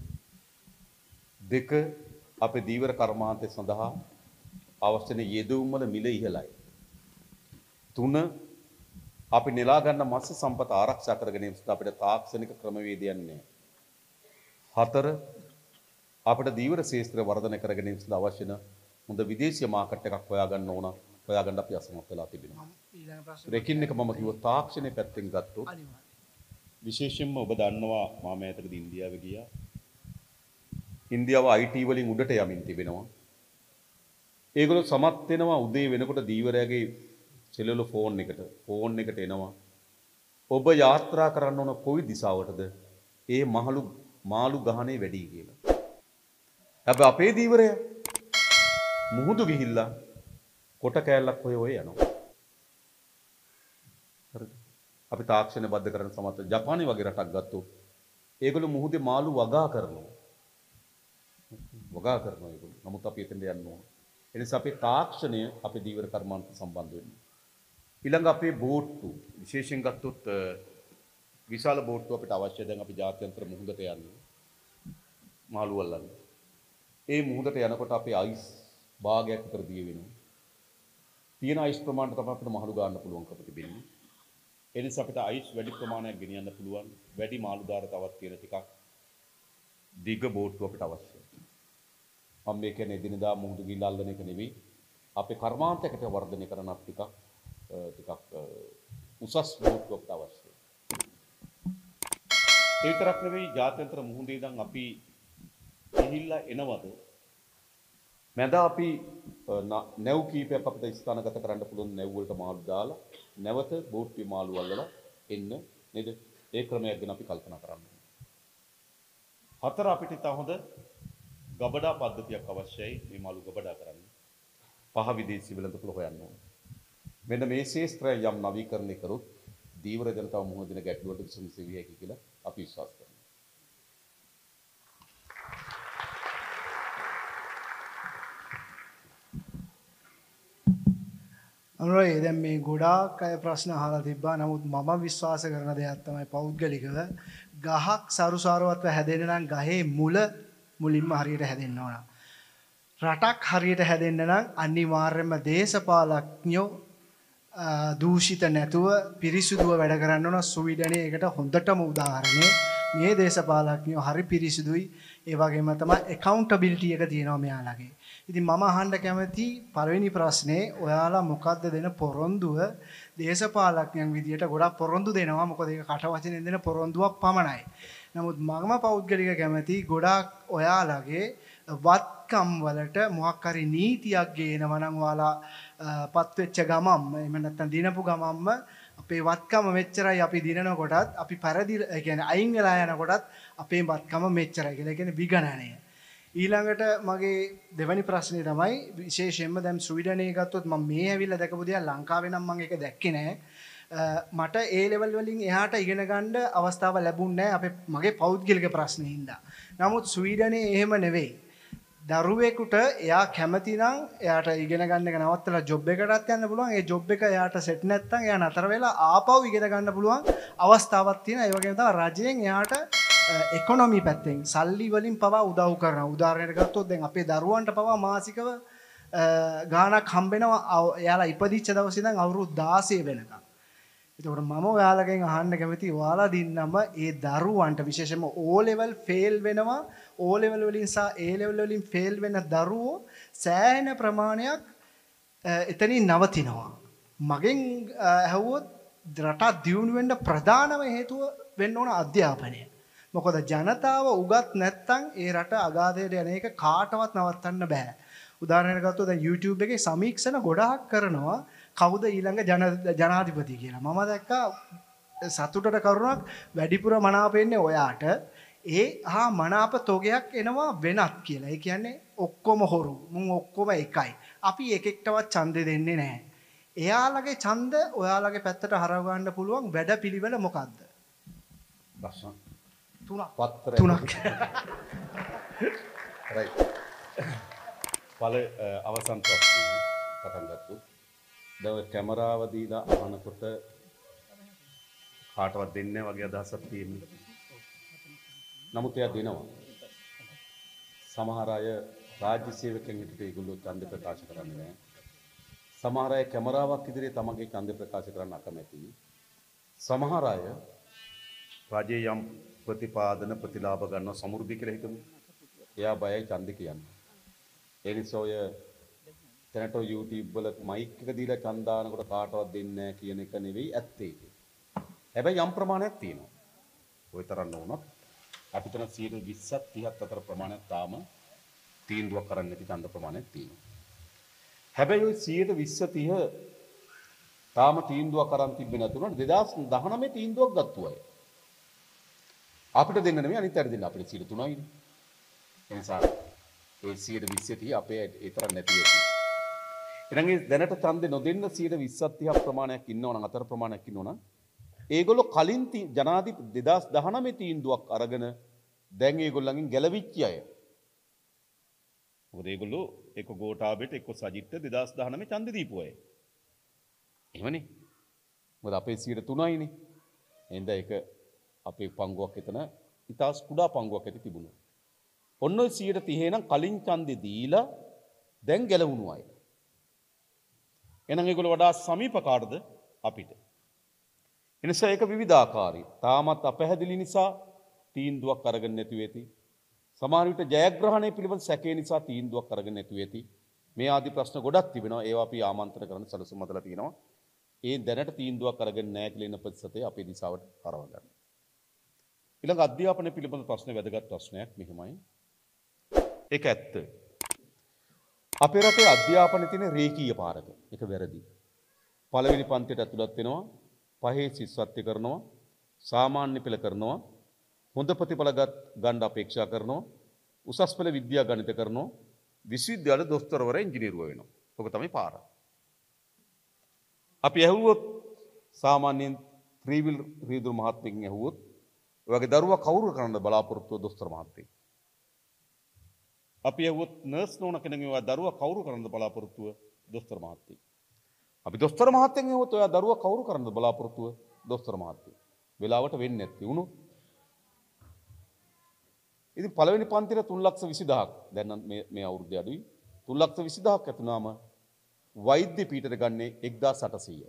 [SPEAKER 1] දෙක අපේ දීවර කර්මාන්තය සඳහා අවශ්‍ය යෙදවුම් වල මිල ඉහළයි. තුන අපි නෙලා ගන්න මත්ස්‍ය සම්පත ආරක්ෂා කර ගැනීම සඳහා අපිට තාක්ෂණික ක්‍රමවේදයන් නැහැ. හතර අපිට දීවර ශාස්ත්‍රය වර්ධනය කර ගැනීම සඳහා අවශ්‍ය හොඳ විදේශීය මාකට් එකක් හොයාගන්න ඕන. හොයාගන්න අපි අසමත් වෙලා තිබෙනවා. ඒකින් එක මම කිව්වා තාක්ෂණය පැත්තෙන් ගත්තොත් විශේෂයෙන්ම ඔබ දන්නවා මම ඈතකදී ඉන්දියාවේ ගියා. ඉන්දියාව I T වලින් උඩට යමින් තිබෙනවා. ඒගොල්ලෝ සමත් වෙනවා උදේ වෙනකොට දීවරයාගේ සෙලුලර් ෆෝන් එකට ෆෝන් එකට එනවා. ඔබ යාත්‍රා කරන්න ඕන කොයි දිශාවටද? ඒ මහලු මාළු ගහනේ වැඩි කියලා. හැබැයි අපේ දීවරයා මුහුදු ගිහිල්ලා කොට කෑල්ලක් හොය හොය යනවා. හරිද? අපි තාක්ෂණය බද්ධ කරන සමත් ජපානයේ වගේ රටක් ගත්තොත් ඒගොල්ලෝ මුහුදේ මාළු වගා කරනවා. වගා කරනවා ඒගොල්ලෝ. නමුත් අපි එතෙන්ට යන්න ඕන. ඒ නිසා අපේ තාක්ෂණය අපේ දීවර කර්මාන්ත සම්බන්ධ වෙන්නේ. ඊළඟ අපේ බෝට්ටු විශේෂයෙන් ගත්තොත් විශාල බෝට්ටු අපිට අවශ්‍ය දැන් අපි ජාත්‍යන්තර මුහුදට යන්නේ. මාළු වල්ලන්න. ඒ මුහුදට යනකොට අපේ අයිස් භාගයක් විතර දිය වෙනවා. තියෙන අයිස් ප්‍රමාණය තමයි අපිට මහලු ගන්න පුළුවන්කම තිබෙන්නේ. ඒ නිසා අපිට අයිස් වැඩි ප්‍රමාණයක් ගෙනියන්න පුළුවන්. වැඩි මාළු දාර තවත් තියෙන ටිකක් දිග බෝට්ටු අපිට අවශ්‍යයි. මම මේ කියන්නේ එදිනදා මුහුදු ගිහින් අල්ලන එක නෙවෙයි. අපේ කර්මාන්තයකට වර්ධනය කරන අප ටිකක් ටිකක් උසස් බෝට්ටු අපිට අවශ්‍යයි. ඒ විතරක් නෙවෙයි ජාත්‍යන්තර මුහුදේ ඉඳන් අපි ගිහිල්ලා එනවද? මැද අපි නැව් කීපයක් අපිට ස්ථානගත කරන්න පුළුවන් නැව් වලට මාළු දාලා නැවත බෝට්ටුවේ මාළු අල්ලලා එන්න නේද? ඒ ක්‍රමයක් ගැන අපි කල්පනා කරන්න ඕනේ. හතර අපිට තව හොඳ ගබඩා පද්ධතියක් අවශ්‍යයි මේ මාළු ගබඩා කරන්න. පහ විදේශී වෙළඳපොළ හොයන්න ඕනේ. මෙන්න මේ ශාස්ත්‍රය යම් නවීකරණය කරොත් දීවර ජනතාව මුහුණ දෙන ගැටලුවට විසඳුම් සෙවිය හැකි කියලා අපි විශ්වාස කරනවා.
[SPEAKER 5] අනුරයි දැන් මේ ගොඩාක් අය ප්‍රශ්න අහලා තිබ්බා. නමුත් මම විශ්වාස කරන දෙයක් තමයි පෞද්ගලිකව ගහක් සරුසාරවත්ව හැදෙන්න නම් ගහේ මුල මුලින්ම හරියට හැදෙන්න ඕන. රටක් හරියට හැදෙන්න නම් අනිවාර්යයෙන්ම දේශපාලඥයෝ දූෂිත නැතුව පිරිසිදුව වැඩ කරන්න ඕන. ස්වීඩනයේ ඒකට හොඳටම උදාහරණේ මේ දේශපාලඥයෝ හරි පිරිසිදුයි. ඒ වගේම තමයි accountability එක තියෙනවා මෙයාලගේ. ඉතින් මම අහන්න කැමති පළවෙනි ප්‍රශ්නේ ඔයාලා මොකද්ද දෙන පොරොන්දුව? දේශපාලඥයන් විදියට ගොඩක් පොරොන්දු දෙනවා. මොකද ඒක කට වචනෙන් දෙන පොරොන්දුවක් පමණයි. නමුත් මම පෞද්ගලික කැමති ගොඩාක් ඔයාලගේ වත්කම් වලට මොකක් හරි නීතියක් ගේනවා නම් ඔයාලා පත් වෙච්ච ගමම්ම එහෙම නැත්නම් දිනපු ගමම්ම අපේ වත්කම මෙච්චරයි අපි දිනනකොටත් අපි පරිදි ඒ කියන්නේ අයින් වෙලා යනකොටත් අපේ වත්කම මෙච්චරයි කියලා. ඒ කියන්නේ විගණනය. ඊළඟට මගේ දෙවැනි ප්‍රශ්නේ තමයි විශේෂයෙන්ම දැන් ස්වීඩනයේ ගත්තොත් මම මේ ඇවිල්ලා දැකපු දේ ලංකාවේ නම් මම ඒක දැක්කේ නෑ. මට ඒ ලෙවල් වලින් එහාට ඉගෙන ගන්න අවස්ථාව ලැබුණේ නෑ අපේ මගේ පෞද්ගලික ප්‍රශ්නේ හින්දා. නමුත් ස්වීඩනයේ එහෙම නෙවෙයි. දරුවෙකුට එයා කැමති නම් එයාට ඉගෙන ගන්න එක නවත්තලා ජොබ් එකකටත් යන්න පුළුවන්. ඒ ජොබ් එක එයාට සෙට් නැත්නම් එයා නතර වෙලා ආපහු ඉගෙන ගන්න පුළුවන් අවස්ථාවක් තියෙනවා. ඒ වගේම තමයි රජයෙන් එයාට එකොනොමි පැත්තෙන් සල්ලි වලින් පවා උදව් කරනවා. උදාහරණයක් ගත්තොත් දැන් අපේ දරුවන්ට පවා මාසිකව ගාණක් හම්බෙනවා එයාලා ඉපදිච්ච දවසේ ඉඳන් අවුරුදු දාසය වෙනකම්. එතකොට මම ඔයාලගෙන් අහන්න කැමතියි ඔයාලා දින්නම ඒ දරුවන්ට විශේෂයෙන්ම O level fail වෙනවා O level වලින් සහ A level වලින් fail වෙන දරුවෝ සෑහෙන ප්‍රමාණයක් එතනින් නවතිනවා. මගෙන් ඇහුවොත් රට දියුණු වෙන්න ප්‍රධානම හේතුව වෙන්න ඕන අධ්‍යාපනය. මොකද ජනතාව උගත් නැත්නම් ඒ රට අගාධයට යන එක කාටවත් නවත්තන්න බෑ. උදාහරණයක් ගත්තොත් දැන් YouTube එකේ සමීක්ෂණ ගොඩාක් කරනවා කවුද ඊළඟ ජන ජනාධිපති කියලා. මම දැක්කා සතුටට කරුණක් වැඩිපුර මනාප වෙන්නේ ඔයාට. ඒ හා මනාප තොගයක් එනවා වෙනත් කියලා. ඒ කියන්නේ ඔක්කොම හොරු. මුන් ඔක්කොම එකයි. අපි එක එකටවත් ඡන්දෙ දෙන්නේ නැහැ. එයාලගේ ඡන්ද ඔයාලගේ පැත්තට හරව ගන්න පුළුවන් වැඩපිළිවෙල මොකද්ද?
[SPEAKER 1] ප්‍රශ්න
[SPEAKER 5] තුනක්.
[SPEAKER 1] පත්‍රය
[SPEAKER 5] තුනක්.
[SPEAKER 1] right. පළ අවසන් ප්‍රශ්නය පටන් ගත්තොත් දැන් කැමරාව දීලා අහනකොට කාටවත් දෙන්නේ වගේ අදහසක් තියෙනවා. නමුත් එයා දෙනවා. සමහර අය රාජ්‍ය සේවකයන් හිටිට ඒගොල්ලෝ ඡන්ද ප්‍රකාශ කරන්නේ නැහැ. සමහර අය කැමරාවක් ඉදිරියේ තමන්ගේ ඡන්ද ප්‍රකාශ කරන්න අකමැතියි. සමහර අය රජයේ යම් ප්‍රතිපාදන ප්‍රතිලාභ ගන්න සමෘද්ධි කියලා හිතමු. එයා බයයි ඡන්ද කියන්නේ. ඒ නිසා ඔය දැනට YouTube වල මයික් එක දීලා ඡන්දානකොට කාටවත් දෙන්නේ නැහැ කියන එක නෙවෙයි ඇත්තේ. හැබැයි යම් ප්‍රමාණයක් තියෙනවා. ওই තරම් නොවුනත් අපිට සියයට විස්සක් තිහක් අතර ප්‍රමාණයක් තාම තීන්දුවක් කරන්න නැති ඡන්ද ප්‍රමාණයක් තියෙනවා. හැබැයි ওই සියයට විස්ස තිහ තාම තීන්දුවක් කරන් තිබ්බේ නැතුණා දෙදාස් දහනවය තීන්දුවක් ගත්තු අය. අපිට දෙන්න නෙමෙයි අනිත් අයට දෙන්න අපිට සියයට තුනයි නේ. ඒ නිසා ඒ සියයට විස්ස තිහ අපේ ඒ තරම් නැති වෙයි. එහෙනම් ඒ දැනට ඡන්දේ නොදෙන්න සියයට විස්සක් තිහක් ප්‍රමාණයක් ඉන්නවා නම් අතර ප්‍රමාණයක් ඉන්නවා නම් ඒගොල්ලෝ කලින් ජනාධිපති දෙදාස් දහනවය තීන්දුවක් අරගෙන දැන් ඒගොල්ලන්ගෙන් ගැලවිච්ච අය. මොකද ඒගොල්ලෝ එක්ක ගෝඨාභයට එක්ක සජිත්ට දෙදාස් දහනවය ඡන්ද දීපු අය. එහෙමනේ. මොකද අපේ සියයට තුනයිනේ. එහෙනම් ඒක අපේ පංගුවක් එතන ඉතාස් කුඩා පංගුවක් ඇති තිබුණා. ඔන්න ඔය සියයට තිහ නම් කලින් ඡන්දේ දීලා දැන් ගැලවුණු අය. එහෙනම් ඒගොල්ලෝ වඩා සමීප කාටද අපිට. එනිසා ඒක විවිධාකාරයි. තාමත් අපැහැදිලි නිසා තීන්දුවක් අරගෙන නැති වෙති. සමහර විට ජයග්‍රහණය පිළිබඳ සැකේ නිසා තීන්දුවක් අරගෙන නැති වෙති. මේ ආදී ප්‍රශ්න ගොඩක් තිබෙනවා. ඒවා අපි ආමන්ත්‍රණ කරන සැලසුම් හදලා තියෙනවා. ඒ දැනට තීන්දුවක් අරගෙන නැහැ කියලා ඉන්න ප්‍රතිශතය අපේ දිශාවට හරව ගන්න. ඊළඟ අධ්‍යාපනය පිළිබඳ ප්‍රශ්න වැදගත් ප්‍රශ්නයක් මෙහිමයි. ඒක ඇත්ත. අපේ රටේ අධ්‍යාපනයේ තියෙන රේඛීය පාරක. ඒක වැරදි. පළවෙනි පන්තියට ඇතුළත් වෙනවා. පහේ ශිෂ්‍යත්ව කරනවා. සාමාන්‍ය පෙළ කරනවා. හොඳ ප්‍රතිඵල ගන්න අපේක්ෂා කරනවා. උසස් පෙළ විද්‍යා ගණිත කරනවා. විශ්වවිද්‍යාල දොස්තරවරයා ඉංජිනේරුවා වෙනවා. ඔක තමයි පාර. අපි ඇහුවොත් සාමාන්‍යයෙන් ත්‍රිවිල් රීදුරු මහත්මයෙක්ගෙන් ඇහුවොත් ඔය වගේ දරුවා කවුරු කරන්නද බලාපොරොත්තු දොස්තර මහත්තයෙක්. අපි ඇහුවොත් නර්ස් නෝන කෙනෙක්ගෙන් ඔය දරුවා කවුරු කරන්නද බලාපොරොත්තුව දොස්තර මහත්තයෙක්. අපි දොස්තර මහත්තයෙක්ගෙන් ඇහුවොත් ඔය දරුවා කවුරු කරන්නද බලාපොරොත්තුව දොස්තර මහත්තයෙක්. වෙලාවට වෙන්නේ නැති වුණොත් ඉතින් පළවෙනි පන්තියේ තුන් ලක්ෂ විසිදහක් දැන් මේ මේ අවුරුද්දේ අඩුයි තුන් ලක්ෂ විසිදහක් ඇතුණාම වෛද්‍ය පීඨයට ගන්නේ එක්දාස් අටසීය.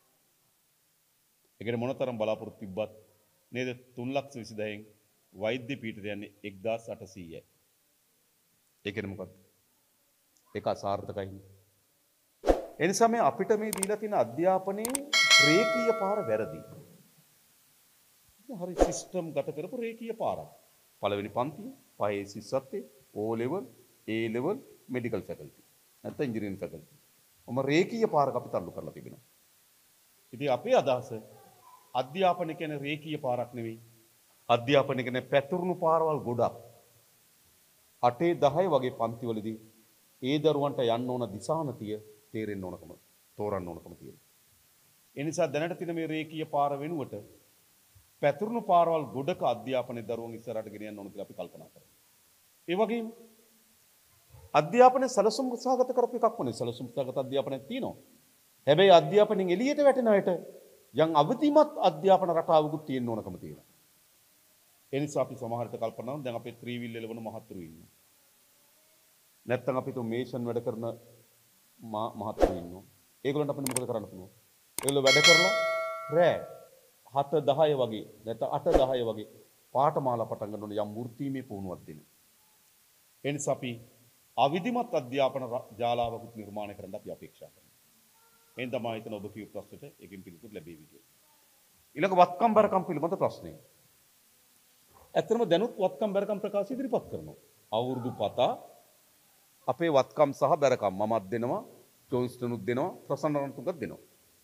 [SPEAKER 1] ඒකට මොනතරම් බලාපොරොත්තු තිබ්බත් නේද තුන් ලක්ෂ විසිදහෙන් වෛද්‍ය පීඨයට යන්නේ එක්දාස් අටසීයයි. ඒ කියන්නේ මොකක්ද? ඒක අසාර්ථකයි. ඒ නිසා මේ අපිට මේ දීලා තියෙන අධ්‍යාපනයේ රේඛීය පාර වැරදි. හරි සිස්ටම් ගත කරපු රේඛීය පාරක්. පළවෙනි පන්තිය, පහේ සිස්සත්තේ, O level, A level, medical faculty. නැත්නම් engineering faculty. ඔම රේඛීය පාරක් අපි තල්ලු කරලා තිබෙනවා. ඉතින් අපේ අදහස අධ්‍යාපනය කියන්නේ රේඛීය පාරක් නෙවෙයි. අධ්‍යාපනය කියන්නේ පැතුරුණු පාරවල් ගොඩක්. අටේ දහය වගේ පන්තිවලදී ඒ දරුවන්ට යන්න ඕන දිශානතිය තේරෙන්න ඕනකම තෝරන්න ඕනකම තියෙනවා. ඒ නිසා දැනට තියෙන මේ රේඛීය පාර වෙනුවට පැතුරුණු පාරවල් ගොඩක අධ්‍යාපනයේ දරුවන් ඉස්සරහට ගෙනියන්න ඕන කියලා අපි කල්පනා කරනවා. ඒ වගේම අධ්‍යාපනයේ සැලසුම් සහගත කරපු එකක් වුණේ සැලසුම් සහගත අධ්‍යාපනයක් තියෙනවා. හැබැයි අධ්‍යාපනයෙන් එළියට වැටෙන අයට යම් අවදිමත් අධ්‍යාපන රටාවකුත් තියෙන්න ඕනකම තියෙනවා. ඒ නිසා අපි සමහරට කල්පනා කරනවා දැන් අපේ ත්‍රිවිල් එළවන මහත්තුරු ඉන්නවා. නැත්තම් අපි තුන් මේෂන් වැඩ කරන මහත්තුරු ඉන්නවා. ඒගොල්ලන්ට අපිට මොකද කරන්න පුළුවන්? ඒගොල්ලෝ වැඩ කරලා රෑ හත දහය වගේ නැත්නම් අට දහය වගේ පාඨමාලා පටන් ගන්න ඕන යම් වෘත්තීමේ පුහුණුවක් දෙන්න. ඒ නිසා අපි අවිධිමත් අධ්‍යාපන ජාලාවකුත් නිර්මාණය කරන්න අපි අපේක්ෂා කරනවා. එන් තමයි හිතන ඔබ කියපු ප්‍රශ්නෙට එකකින් පිළිතුරු ලැබෙවි කියලා. ඊළඟ වත්කම් බරකම් පිළිබඳ ප්‍රශ්නය. ඇත්තටම දැනුත් වත්කම් බරකම් ප්‍රකාශ ඉදිරිපත් කරනවා. අවුරුදු පතා අපේ වත්කම් සහ බරකම් මමත් දෙනවා, ජොන්ස්ටනුත් දෙනවා, ප්‍රසන්න රණතුංගත් දෙනවා.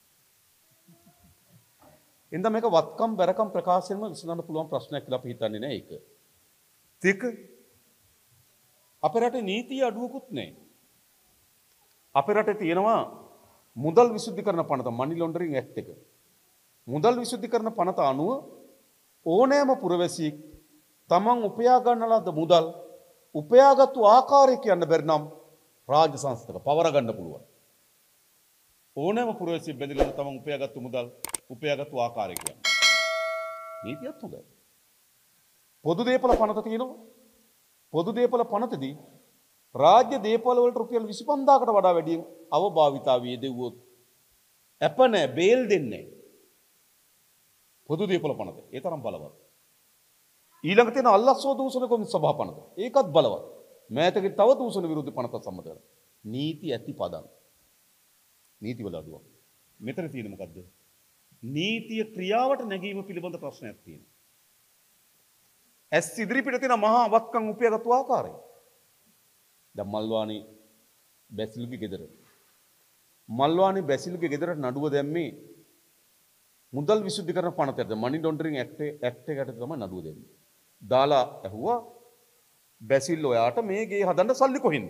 [SPEAKER 1] එඳ මේක වත්කම් බරකම් ප්‍රකාශයෙන්ම විසඳන්න පුළුවන් ප්‍රශ්නයක් කියලා අපි හිතන්නේ නැහැ ඒක. තික අපේ රටේ නීතිය අඩුවකුත් නැහැ. අපේ රටේ තියෙනවා මුදල් විසුද්ධිකරණ පනත මනි ලොන්ඩරින් ඇක්ට් එක. මුදල් විසුද්ධිකරණ පනත අනුව ඕනෑම පුරවැසියෙක් තමන් උපයා ගන්න ලද මුදල් උපයාගත්තු ආකාරය කියන්න බැරි නම් රාජ්‍ය සංස්ථක පවර ගන්න පුළුවන්. ඕනෑම පුරවැසියෙක් බැඳිලා තමන් උපයාගත්තු මුදල් උපයාගත්තු ආකාරය කියන්නේ. නීතියත් හොඳයි. පොදු දේපල පනත තියෙනවා. පොදු දේපල පනතදී රාජ්‍ය දේපල වලට රුපියල් විසිපන්දාහකට වඩා වැඩියෙන් අවභාවිතාව යෙදුවොත් අප නැහැ බේල් දෙන්නේ නැහැ. පොදු දේපල පනත ඒ තරම් බලවත්. ඊළඟ තියෙන අල්ලස්සෝ දූෂණ කොමිසම සභා පනත. ඒකත් බලවත්. මෑතකේ තව දූෂණ විරුද්ධ පනත සම්මත කරලා. නීති ඇති පදම්. නීති වල අඩුවක්. මෙතන තියෙන මොකද්ද? නීතිය ක්‍රියාවට නැගීම පිළිබඳ ප්‍රශ්නයක් තියෙනවා. ඇස් ඉදිරිපිට තියෙන මහා වත්කම් උපයාගත්තු ආකාරය. දැන් මල්වානි බැසිල්ගේ ගෙදර. මල්වානි බැසිල්ගේ ගෙදරට නඩුව දැම්මේ මුදල් විසුද්ධිකරණ පනතට මනි ලොන්ඩරින් ඇක්ට් ඇක්ට් එකට තමයි නඩුව දෙන්නේ. දාලා ඇහුවා බැසිල් ඔයාට මේ ගේ හදන්න සල්ලි කොහෙන්ද?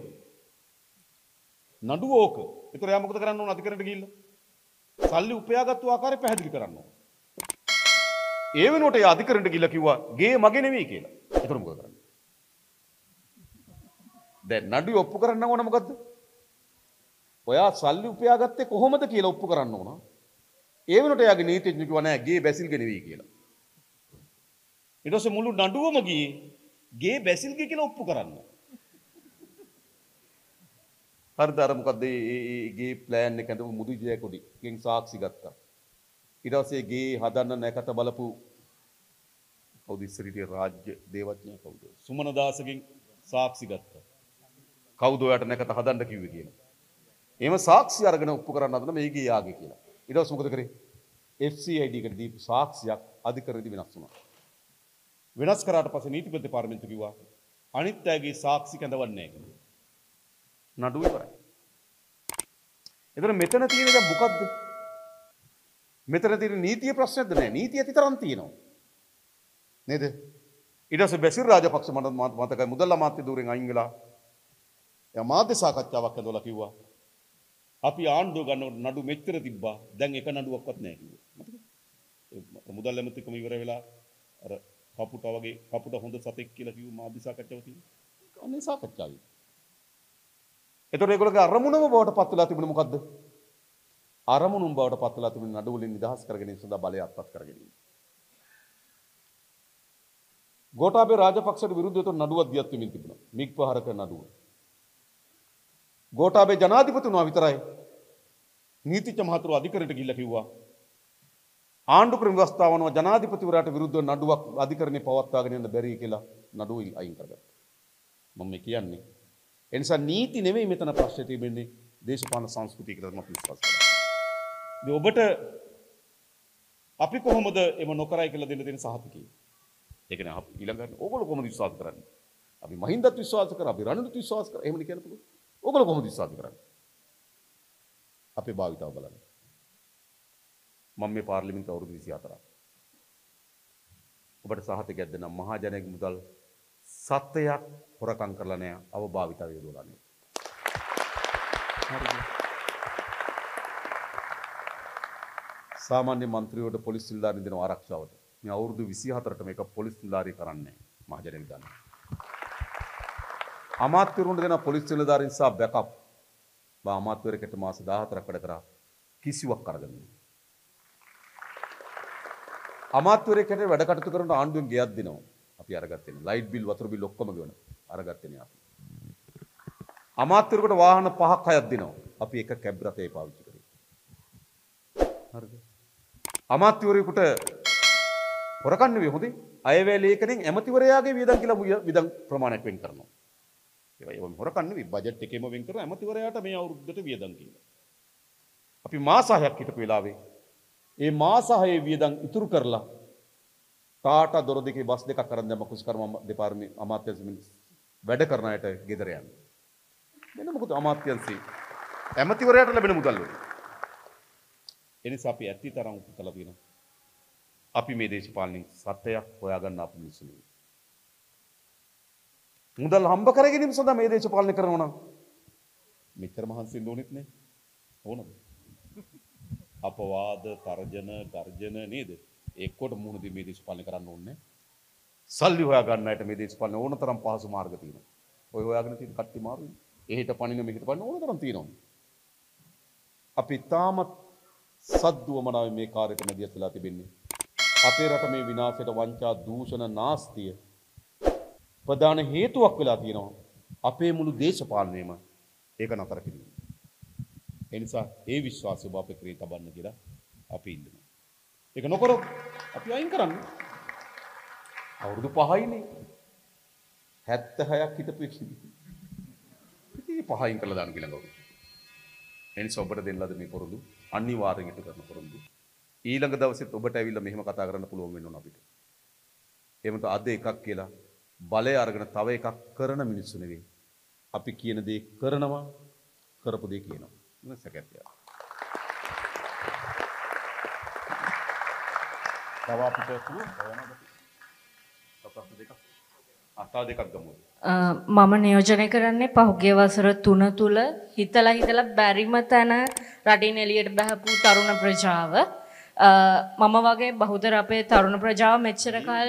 [SPEAKER 1] නඩුව ඕක. ඒතර එයා මොකද කරන්න ඕන අධිකරණයට ගිහිල්ලා? සල්ලි උපයාගත්තු ආකාරය පැහැදිලි කරන්න ඕන. ඒ වෙනුවට එයා අධිකරණයට ගිහිල්ලා කිව්වා ගේ මගේ නෙවෙයි කියලා. ඒතර මොකද කරන්නේ? දැන් නඩුව ඔප්පු කරන්න ඕන මොකද්ද? ඔයා සල්ලි උපයාගත්තේ කොහොමද කියලා ඔප්පු කරන්න ඕන. ඒ වෙනුවට එයාගේ නීතිඥ කිව්වා නෑ ගේ බැසිල්ගේ නෙවෙයි කියලා. ඊට පස්සේ මුළු නඩුවම ගියේ ගේ බැසිල්ගේ කියලා ඔප්පු කරන්න. හරිද අර මොකද්ද ඒ ගේ ප්ලෑන් එක අඳපු මුදු ජයකොඩිගෙන් සාක්ෂි ගත්තා. ඊට පස්සේ ගේ හදන්න නැකත බලපු කවුද ඉස්සරිටිය රාජ්‍ය දේවඥ කවුද? සුමන දාසගෙන් සාක්ෂි ගත්තා. කවුද ඔයාට නැකත හදන්න කිව්වේ කියලා. එහෙම සාක්ෂි අරගෙන ඔප්පු කරන්න හදන මේ ගේ යාගේ කියලා. ඊට පස්සේ මොකද කරේ? එෆ් සී ආයි ඩී එකට දීපු සාක්ෂියක් අධිකරණයේදී වෙනස් වුණා. වෙනස් කරාට පස්සේ නීතිපති දෙපාර්තමේන්තුව කිව්වා අනිත් අයගේ සාක්ෂි කැඳවන්නේ නැහැ කියලා. නඩුව ඉවරයි. එතන මෙතන තියෙන දැන් මොකද්ද? මෙතන තියෙන නීතිය ප්‍රශ්නයක්ද නැහැ. නීතිය ඇතිතරම් තියෙනවා. නේද? ඊට පස්සේ බැසිල් රාජපක්ෂ මට මතකයි මුදල් අමාත්‍ය ධූරෙන් අයින් වෙලා එයා මාධ්‍ය සාකච්ඡාවක් ඇඳවලා කිව්වා අපි ආණ්ඩුව ගන්නකොට නඩු මෙච්චර තිබ්බා දැන් එක නඩුවක්වත් නැහැ කිව්වා. මතකද? මුදල් ඇමතිකම ඉවර වෙලා අර කපුට වගේ කපුට හොඳ සතෙක් කියලා කිව්ව මාධ්‍ය සාකච්ඡාවක් තියෙනවා. අනේ සාකච්ඡාවේ. එතකොට ඒගොල්ලෝගේ අරමුණම බවට පත් වෙලා තිබුණේ මොකද්ද? අරමුණුම් බවට පත් වෙලා තිබුණේ නඩු වලින් නිදහස් කරගෙන ඉන්න සඳහා බලය අත්පත් කරගෙන ඉන්න. ගෝඨාභය රාජපක්ෂට විරුද්ධව නඩුවක් දියත් වෙමින් තිබුණා. මිග් ප්‍රහාරක නඩුව. ගෝඨාභය ජනාධිපතිතුමා විතරයි නීතිඥ මහතුරු අධිකරණයට ගිහිල්ලා කිව්වා ආණ්ඩු ක්‍රම ව්‍යවස්ථාව අනුව ජනාධිපතිවරයාට විරුද්ධව නඩුවක් අධිකරණේ පවත්වාගෙන යන්න බැරි කියලා නඩුව අයින් කරගත්තා. මම මේ කියන්නේ ඒ නිසා නීති නෙමෙයි මෙතන ප්‍රශ්නේ තිබෙන්නේ දේශපාලන සංස්කෘතිය කියලා මම විශ්වාස කරනවා. ඉතින් ඔබට අපි කොහොමද එම නොකරයි කියලා දෙන්න දෙන සහතිකය? ඒ කියන්නේ අපි ඊළඟට ඕගොල්ලෝ කොහොමද විශ්වාස කරන්නේ? අපි මහින්දත් විශ්වාස කරා, අපි රණිදුත් විශ්වාස කරා. එහෙමනේ කියන්න පුළුවන්. ඕගොල්ලෝ කොහොමද විශ්වාස කරන්නේ? අපේ භාවිතාව බලන්න. මම මේ පාර්ලිමේන්තුව අවුරුදු විසි හතරක්. ඔබට සහතිකයක් දෙන්නම් මහා ජනක මුදල් සත්‍යයක් හොරකම් කරලා නැහැ අවභාවිතාව යොදවලා නැහැ. හරිද? සාමාන්‍ය මන්ත්‍රීවරුන්ට පොලිස් නිලධාරීන් දෙන ආරක්ෂාවට මේ අවුරුදු විසි හතරට මේක පොලිස් නිලධාරී කරන්නේ නැහැ මහා ජනක විධානය. අමාත්‍යවරුන්ට දෙන පොලිස් නිලධාරීන් සහ බෑකප් බා අමාත්‍යවරයෙකුට මාස දහහතරක් වැඩ කරා කිසිවක් අරගෙන නැහැ. අමාත්‍යවරයෙකුට වැඩ කටයුතු කරන ආණ්ඩුවෙන් ගෙයක් දෙනවා. අපි අරගත්තේ නැහැ. ලයිට් බිල් වතුර බිල් ඔක්කොම ගෙවන. අරගත්තේ නැහැ අපි. අමාත්‍යවරයෙකුට වාහන පහක් හයක් දෙනවා. අපි එක කැබ් රථේ පාවිච්චි කරේ. හරිද? අමාත්‍යවරයෙකුට හොරකම් නෙවෙයි හොඳේ. අයවැය ලේඛනයෙන් ඇමතිවරයාගේ වියදම් කියලා වියදම් ප්‍රමාණයක් වෙන් කරනවා. ඒවා ඒවා හොරකම් නෙවෙයි බජට් එකේම වෙන් කරන ඇමතිවරයාට මේ අවුරුද්දට වියදම් කියලා. අපි මාස හයක් හිටපු වෙලාවේ ඒ මාස හයේ වියදම් ඉතුරු කරලා ටාටා දොර දෙකේ බස් දෙකක් අරන් දැම්ම කුස්කර්ම දෙපාර්තමේන්තු අමාත්‍යාංශයෙන් වැඩ කරන අයට ගෙදර යන්න. මෙන්න මොකද අමාත්‍යාංශي ඇමතිවරයාට ලැබෙන මුදල් වලින්. ඒ නිසා අපි ඇත්ති තරම් උත්කලා තියෙනවා. අපි මේ දේශපාලනික සත්‍යයක් හොයාගන්න අපු මිනිස්සු නෙවෙයි. මුදල් හම්බ කරගෙන ඉන්න සඳහා මේ දේශපාලනය කරනවා නම් මෙච්චර මහන්සි වෙන්න ඕනෙත් නෑ. ඕනද? අපවාද, තර්ජන, ගර්ජන නේද? එක්කොට මුහුණ දී මේ දේශපාලනය කරන්න ඕනේ. සල්ලි හොයා ගන්නට මේ දේශපාලන ඕන තරම් පහසු මාර්ග තියෙනවා. ඔය හොයාගෙන තියෙන කට්ටි මාරුයි. එහෙට පණින මෙහෙට පණින ඕන තරම් තියෙනවා. අපි තාමත් සද්දුවමනාවේ මේ කාර්යයට මැදිහත් වෙලා තිබෙන්නේ. අපේ රට මේ විනාශයට වංචා දූෂණ නාස්තිය ප්‍රධාන හේතුවක් වෙලා තියෙනවා. අපේ මුළු දේශපාලනයම ඒක නතර කිරීම. ඒ නිසා ඒ විශ්වාසය ඔබ අපේ ක්‍රියේ තබන්න කියලා අපි ඉල්ලනවා. ඒක නොකරොත් අපි අයින් කරන්නේ. අවුරුදු පහයිනේ. හැත්තෑහයක් හිටපු එකකින්. ඉතින් පහයින් කළා දාන්න කියලා ගෞරවය. ඒ නිසා ඔබට දෙන්න ලද මේ පොරොන්දු අනිවාර්යෙන් ඉටු කරන පොරොන්දු. ඊළඟ දවසෙත් ඔබට ඇවිල්ලා මෙහෙම කතා කරන්න පුළුවන් වෙන්න ඕන අපිට. එහෙම අද එකක් කියලා බලය අරගෙන තව එකක් කරන මිනිස්සු නෙවෙයි. අපි කියන දේ කරනවා, කරපු දේ කියනවා. මොන සැකතියක්. තව අපිට පුළුවන් තව දෙකක් අතා දෙකක් ගමු.
[SPEAKER 6] මම නියෝජනය කරන්නේ පහුගිය වසර තුන තුල හිතලා හිතලා බැරිම තැන රටින් එළියට බහපු තරුණ ප්‍රජාව මම වගේ බහුතර අපේ තරුණ ප්‍රජාව මෙච්චර කල්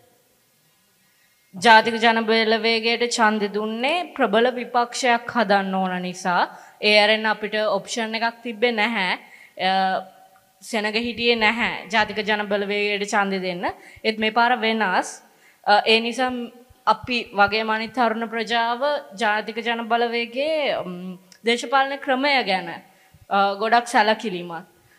[SPEAKER 6] ජාතික ජන බලවේගයට ඡන්දෙ දුන්නේ ප්‍රබල විපක්ෂයක් හදන්න ඕන නිසා ඒ ඇරෙන් අපිට ඔප්ෂන් එකක් තිබ්බේ නැහැ. සෙනග හිටියේ නැහැ ජාතික ජන බලවේගයට ඡන්දෙ දෙන්න. ඒත් මේ පාර වෙනස්. ඒ නිසා අපි වගේ අනිත් තරුණ ප්‍රජාව ජාතික ජන බලවේගයේ දේශපාලන ක්‍රමය ගැන ගොඩක් සැලකිලිමත්.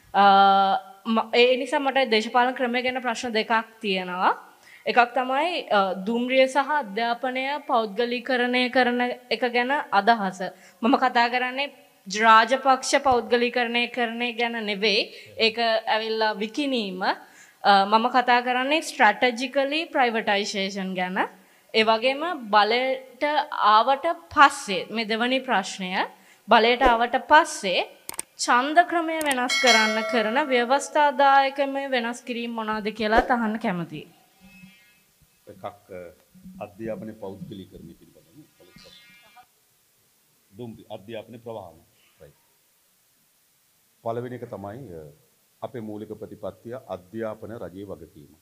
[SPEAKER 6] ඒ නිසා මට දේශපාලන ක්‍රමය ගැන ප්‍රශ්න දෙකක් තියෙනවා. එකක් තමයි දුම්රිය සහ අධ්‍යාපනය පෞද්ගලීකරණය කරන එක ගැන අදහස. මම කතා කරන්නේ රාජපක්ෂ පෞද්ගලීකරණය කරන ගැන නෙවෙයි. ඒක ඇවිල්ලා විකිණීම. මම කතා කරන්නේ ස්ට්‍රැටජිකලි ප්‍රයිවටයිසේෂන් ගැන. ඒ වගේම බලයට ආවට පස්සේ මේ දෙවැනි ප්‍රශ්නය බලයට ආවට පස්සේ ඡන්ද ක්‍රමය වෙනස් කරන්න කරන ව්‍යවස්ථාදායකමය වෙනස් කිරීම මොනවද කියලා තහන්න කැමතියි.
[SPEAKER 1] එකක් අධ්‍යාපනයේ පෞද්ගලීකරණය පිළිබඳව දුම්රි අධ්‍යාපනයේ ප්‍රවාහන. right. පළවෙනි එක තමයි අපේ මූලික ප්‍රතිපත්තිය අධ්‍යාපන රජයේ වගකීම.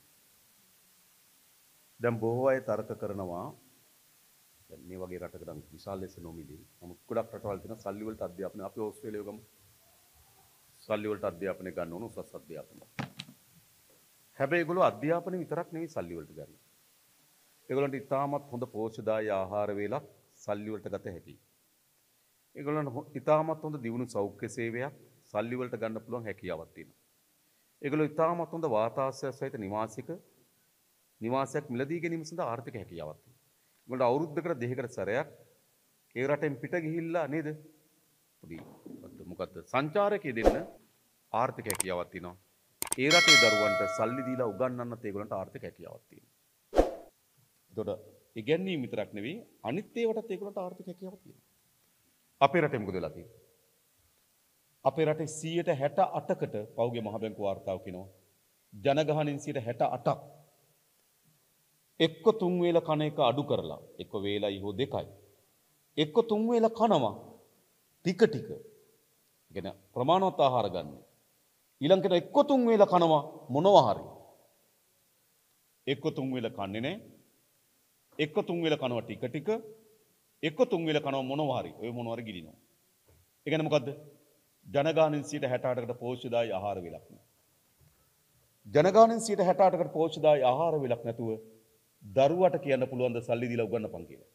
[SPEAKER 1] දැන් බොහෝ අය තර්ක කරනවා දැන් මේ වගේ රටක නම් විශාල ලෙස නොමිලේ. නමුත් ගොඩක් රටවල් තියෙන සල්ලි වලට අධ්‍යාපනය අපි ඕස්ට්‍රේලියාව ගමු. සල්ලි වලට අධ්‍යාපනය ගන්න ඕන උසස් අධ්‍යාපනය. හැබැයි ඒගොල්ලෝ අධ්‍යාපනය විතරක් නෙවෙයි සල්ලි වලට ගන්න. ඒගොල්ලන්ට ඉතාමත් හොඳ පෝෂ්‍යදායී ආහාර වේලක් සල්ලි වලට ගත හැකියි. ඒගොල්ලන්ට ඉතාමත් හොඳ දියුණු සෞඛ්‍ය සේවයක් සල්ලි වලට ගන්න පුළුවන් හැකියාවක් තියෙනවා. ඒගොල්ලෝ ඉතාමත් හොඳ වාතාශ්‍රය සහිත නිවාසික නිවාසයක් මිලදී ගැනීම සඳහා ආර්ථික හැකියාවක් තියෙනවා. ඒගොල්ලෝ අවුරුද්දකට දෙකකට සැරයක් ඒ රටෙන් පිට ගිහිල්ලා නේද? පොඩි මොකද්ද සංචාරකයේ දෙන්න ආර්ථික හැකියාවක් තියෙනවා. ඒ රටේ දරුවන්ට සල්ලි දීලා උගන්වන්නත් ඒගොල්ලන්ට ආර්ථික හැකියාවක් තියෙනවා. එතකොට ඉගැන්වීම විතරක් නෙවෙයි අනිත් ඒවටත් ඒගොල්ලන්ට ආර්ථික හැකියාවක් තියෙනවා. අපේ රටේ මොකද වෙලා තියෙන්නේ? අපේ රටේ සියයට හැට අටකට පෞගේ මහ බැංකුව වාර්තාව කියනවා ජනගහනයෙන් සියයට හැට අටක් එක්ක තුන් වේල කන එක අඩු කරලා එක්ක වේලයි හෝ දෙකයි එක්ක තුන් වේල කනවා ටික ටික කියන ප්‍රමාණවත් ආහාර ගන්න ඊළඟට එක්ක තුන් වේල කනවා මොනවා හරි එක්ක තුන් වේල කන්නේ නැහැ එක්ක තුන් වේල කනවා ටික ටික එක්ක තුන් වේල කනවා මොනවා හරි ඔය මොනවා හරි ගිලිනවා ඒ කියන්නේ මොකද්ද ජනගහනයෙන් සියයට හැට අටකට පෝෂ්‍යදායී ආහාර වේලක් නෑ ජනගහනයෙන් සියයට හැට අටකට පෝෂ්‍යදායී ආහාර වේලක් නැතුව දරුවට කියන්න පුළුවන් ද සල්ලි දීලා උගන්නපන් කියලා.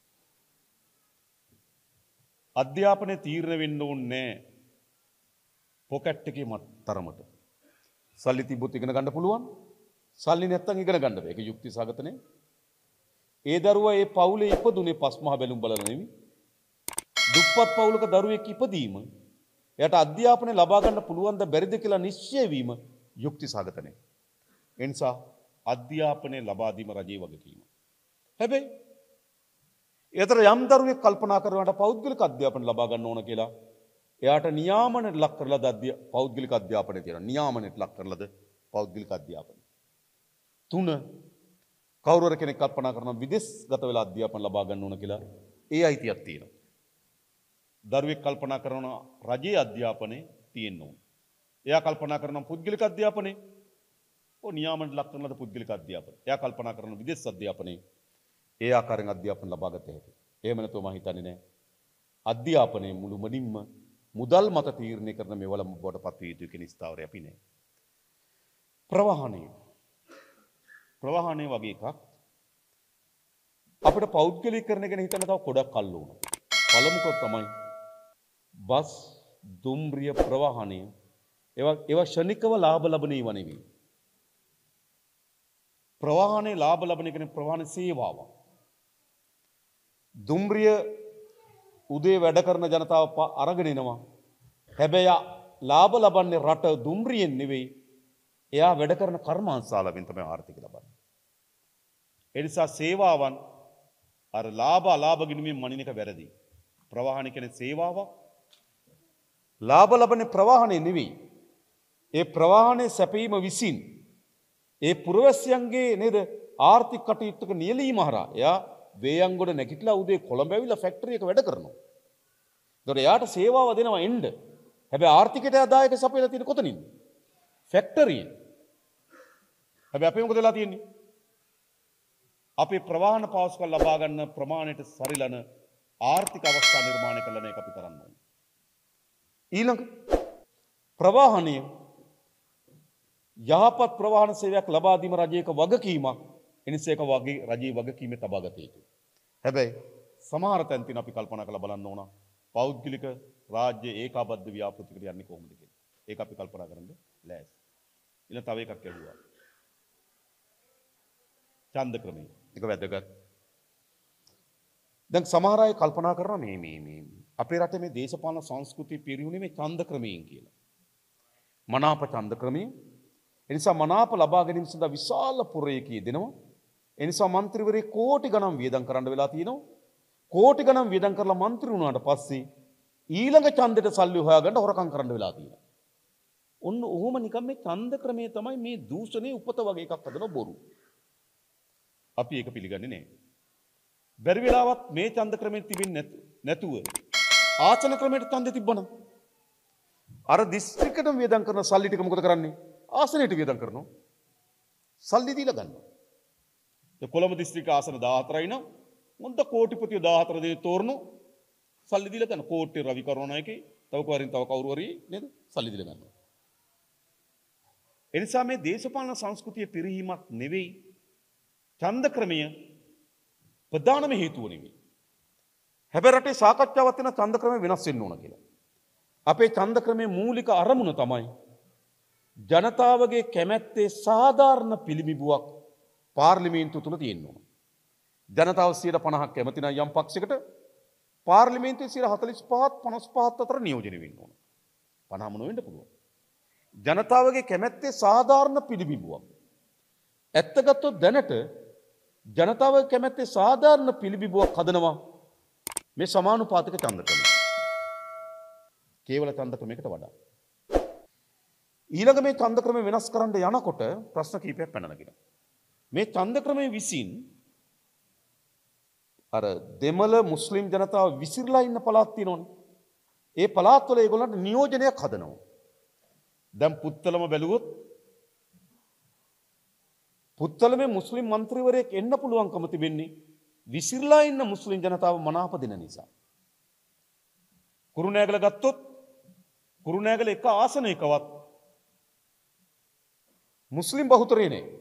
[SPEAKER 1] අධ්‍යාපනයේ තීරණය වෙන්න ඕනේ පොකට් එකේ තරමට. සල්ලි තිබ්බොත් ඉගෙන ගන්න පුළුවන්. සල්ලි නැත්තම් ඉගෙන ගන්න බෑ. ඒක යුක්ති සාගතනේ. ඒ දරුවා ඒ පවුලේ ඉපදුනේ පස්මහ බැලුම් බලලා නෙමෙයි. දුප්පත් පවුලක දරුවෙක් ඉපදීම එයාට අධ්‍යාපනය ලබා ගන්න පුළුවන් ද බැරිද කියලා නිශ්චය වීම යුක්ති සාගතනේ. ඒ නිසා අධ්‍යාපනය ලබා දීම රජයේ වගකීම. හැබැයි ඒතර යම් දරුවෙක් කල්පනා කරනවාට පෞද්ගලික අධ්‍යාපනය ලබා ගන්න ඕන කියලා එයාට නියාමනයට ලක් කරලාද පෞද්ගලික අධ්‍යාපනය තියෙනවා. නියාමනයට ලක් කරලාද පෞද්ගලික අධ්‍යාපනය. තුන කවුරු කෙනෙක් කල්පනා කරනවා විදේශගත වෙලා අධ්‍යාපනය ලබා ගන්න ඕන කියලා ඒ අයිතියක් තියෙනවා. දරුවෙක් කල්පනා කරනවා රජයේ අධ්‍යාපනය තියෙන්න ඕන. එයා කල්පනා කරනවා පුද්ගලික අධ්‍යාපනය ඔය නියාමනයට ලක් කරන ලද පුද්ගලික අධ්‍යාපනය. එයා කල්පනා කරන විදේශ අධ්‍යාපනය ඒ ආකාරයෙන් අධ්‍යාපන ලබා ගත හැකියි. එහෙම නැතුව මම හිතන්නේ නැහැ. අධ්‍යාපනයේ මුළුමනින්ම මුදල් මත තීරණය කරන මෙවලම බවට පත් විය යුතු කියන ස්ථාවරය අපි නැහැ. ප්‍රවාහනය. ප්‍රවාහනය වගේ එකක් අපිට පෞද්ගලීකරණය ගැන හිතන්න තව ගොඩක් කල් වුණා. පළමුකව තමයි බස් දුම්රිය ප්‍රවාහනය ඒවා ඒවා ශනිකව ලාභ ලබන ඒවා නෙවෙයි. ප්‍රවාහනේ ලාභ ලබන කියන්නේ ප්‍රවාහන සේවාවක්. දුම්රිය උදේ වැඩ කරන ජනතාව අරගෙන එනවා. හැබැයි ලාභ ලබන්නේ රට දුම්රියෙන් නෙවෙයි. එයා වැඩ කරන කර්මාන්තශාලාවෙන් තමයි ආර්ථික ලබන්නේ. ඒ නිසා සේවාවන් අර ලාභ අලාභ ගිණුමින් මනින එක වැරදි. ප්‍රවාහන කියන්නේ සේවාවක්. ලාභ ලබන්නේ ප්‍රවාහනේ නෙවෙයි. ඒ ප්‍රවාහනේ සැපීම විසින් ඒ පුරවැසියන්ගේ නේද ආර්ථික කටයුත්තක නියැලීම හරහා එයා වේයන්ගොඩ නැගිටලා උදේ කොළඹ ඇවිල්ලා ෆැක්ටරි එක වැඩ කරනවා. ඒතකොට එයාට සේවාව දෙනවා එන්න. හැබැයි ආර්ථිකයට ආදායක සපයලා තියෙන කොතනින්ද? ෆැක්ටරියෙන්. හැබැයි අපි මොකද වෙලා තියෙන්නේ? අපේ ප්‍රවාහන පාසුකම් ලබා ගන්න ප්‍රමාණයට සරිලන ආර්ථික අවස්ථා නිර්මාණය කළ මේක අපි කරන්න ඕනේ. ඊළඟ ප්‍රවාහනීය යහපත් ප්‍රවාහන සේවයක් ලබා දීම රජයක වගකීමක්. එනිසා ඒක වගේ රජයේ වගකීමේ තබා ගත යුතුයි. හැබැයි සමහර තැන් තියෙන අපි කල්පනා කරලා බලන්න ඕන පෞද්ගලික රාජ්‍ය ඒකාබද්ධ ව්‍යාපෘතිකට යන්නේ කොහොමද කියලා. ඒක අපි කල්පනා කරන්න ලෑස්ති. ඊළඟ තව එකක් ඇහුවා. ඡන්ද ක්‍රමය. ඒක වැදගත්. දැන් සමහර අය කල්පනා කරනවා මේ මේ මේ අපේ රටේ මේ දේශපාලන සංස්කෘතිය පිරිහුනේ මේ ඡන්ද ක්‍රමයෙන් කියලා. මනාප ඡන්ද ක්‍රමයෙන් එනිසා මනාප ලබා ගැනීම සඳහා විශාල පුරයකිය දෙනවා. එනිසා മന്ത്രിවරේ කෝටි ගණන් වියදම් කරන්න වෙලා තියෙනවා. කෝටි ගණන් වියදම් කරලා മന്ത്രി වුණාට පස්සේ ඊළඟ ඡන්දෙට සල්ලි හොයාගන්න හොරකම් කරන්න වෙලා තියෙනවා. ඔන්න ඔහොම නිකන් මේ ඡන්ද ක්‍රමය තමයි මේ දූෂණයේ උපත වගේ එකක් හදන බොරු. අපි ඒක පිළිගන්නේ නැහැ. බැරි වෙලාවත් මේ ඡන්ද ක්‍රමෙත් තිබෙන්නේ නැතුව ආසන ක්‍රමයට ඡන්දෙ තිබ්බනම් අර දිස්ත්‍රික්කයටම වියදම් කරන සල්ලි ටික මොකද කරන්නේ? ආසනයට වියදම් කරනවා. සල්ලි දීලා ගන්නවා. ඒ කොළඹ දිස්ත්‍රික්ක ආසන දාහතරයි නම් මොන්ද කෝටිපතිය දාහතර දෙනෙක් තෝරන සල්ලි දීලා ගන්න. කෝට්ටේ රවි කරුණායකේ තව කවරින් තව කවුරු හරි නේද? සල්ලි දීලා ගන්නවා. එනිසා මේ දේශපාලන සංස්කෘතිය පිරිහීමක් නෙවෙයි ඡන්ද ක්‍රමය ප්‍රධානම හේතුව නෙවෙයි. හැබැයි රටේ සාකච්ඡාවක් වෙන ඡන්ද ක්‍රමය වෙනස් වෙන්න ඕන කියලා. අපේ ඡන්ද ක්‍රමයේ මූලික අරමුණ තමයි ජනතාවගේ කැමැත්තේ සාධාරණ පිළිඹුවක් පාර්ලිමේන්තුව තුල තියෙන්න ඕන. ජනතාව සියයට පනහක් කැමති නම් යම් පක්ෂයකට පාර්ලිමේන්තුවේ සියයට හතළිස් පහක් පනස් පහක් අතර නියෝජනය වෙන්න ඕන. පනහම නොවෙන්න පුළුවන්. ජනතාවගේ කැමැත්තේ සාධාරණ පිළිබිඹුවක්. ඇත්ත ගත්තොත් දැනට ජනතාවගේ කැමැත්තේ සාධාරණ පිළිබිඹුවක් හදනවා මේ සමානුපාතික ඡන්ද ක්‍රමය. කේවල ඡන්ද ක්‍රමයකට වඩා. ඊළඟ මේ ඡන්ද ක්‍රමය වෙනස් කරන්න යනකොට ප්‍රශ්න කීපයක් පැන නගිනවා. මේ ඡන්ද ක්‍රමය විසින් අර දෙමළ මුස්ලිම් ජනතාව විසිරලා ඉන්න පළාත් තියෙනවනේ. ඒ පළාත්වල ඒගොල්ලන්ට නියෝජනයක් හදනවා. දැන් පුත්තලම බැලුවොත් පුත්තලමේ මුස්ලිම් മന്ത്രിවරයෙක් එන්න පුළුවන්කම තිබෙන්නේ විසිරලා ඉන්න මුස්ලිම් ජනතාව මනාප දෙන නිසා. කුරුණෑගල ගත්තොත් කුරුණෑගල එක ආසනයකවත් මුස්ලිම් බහුතරේ නේ.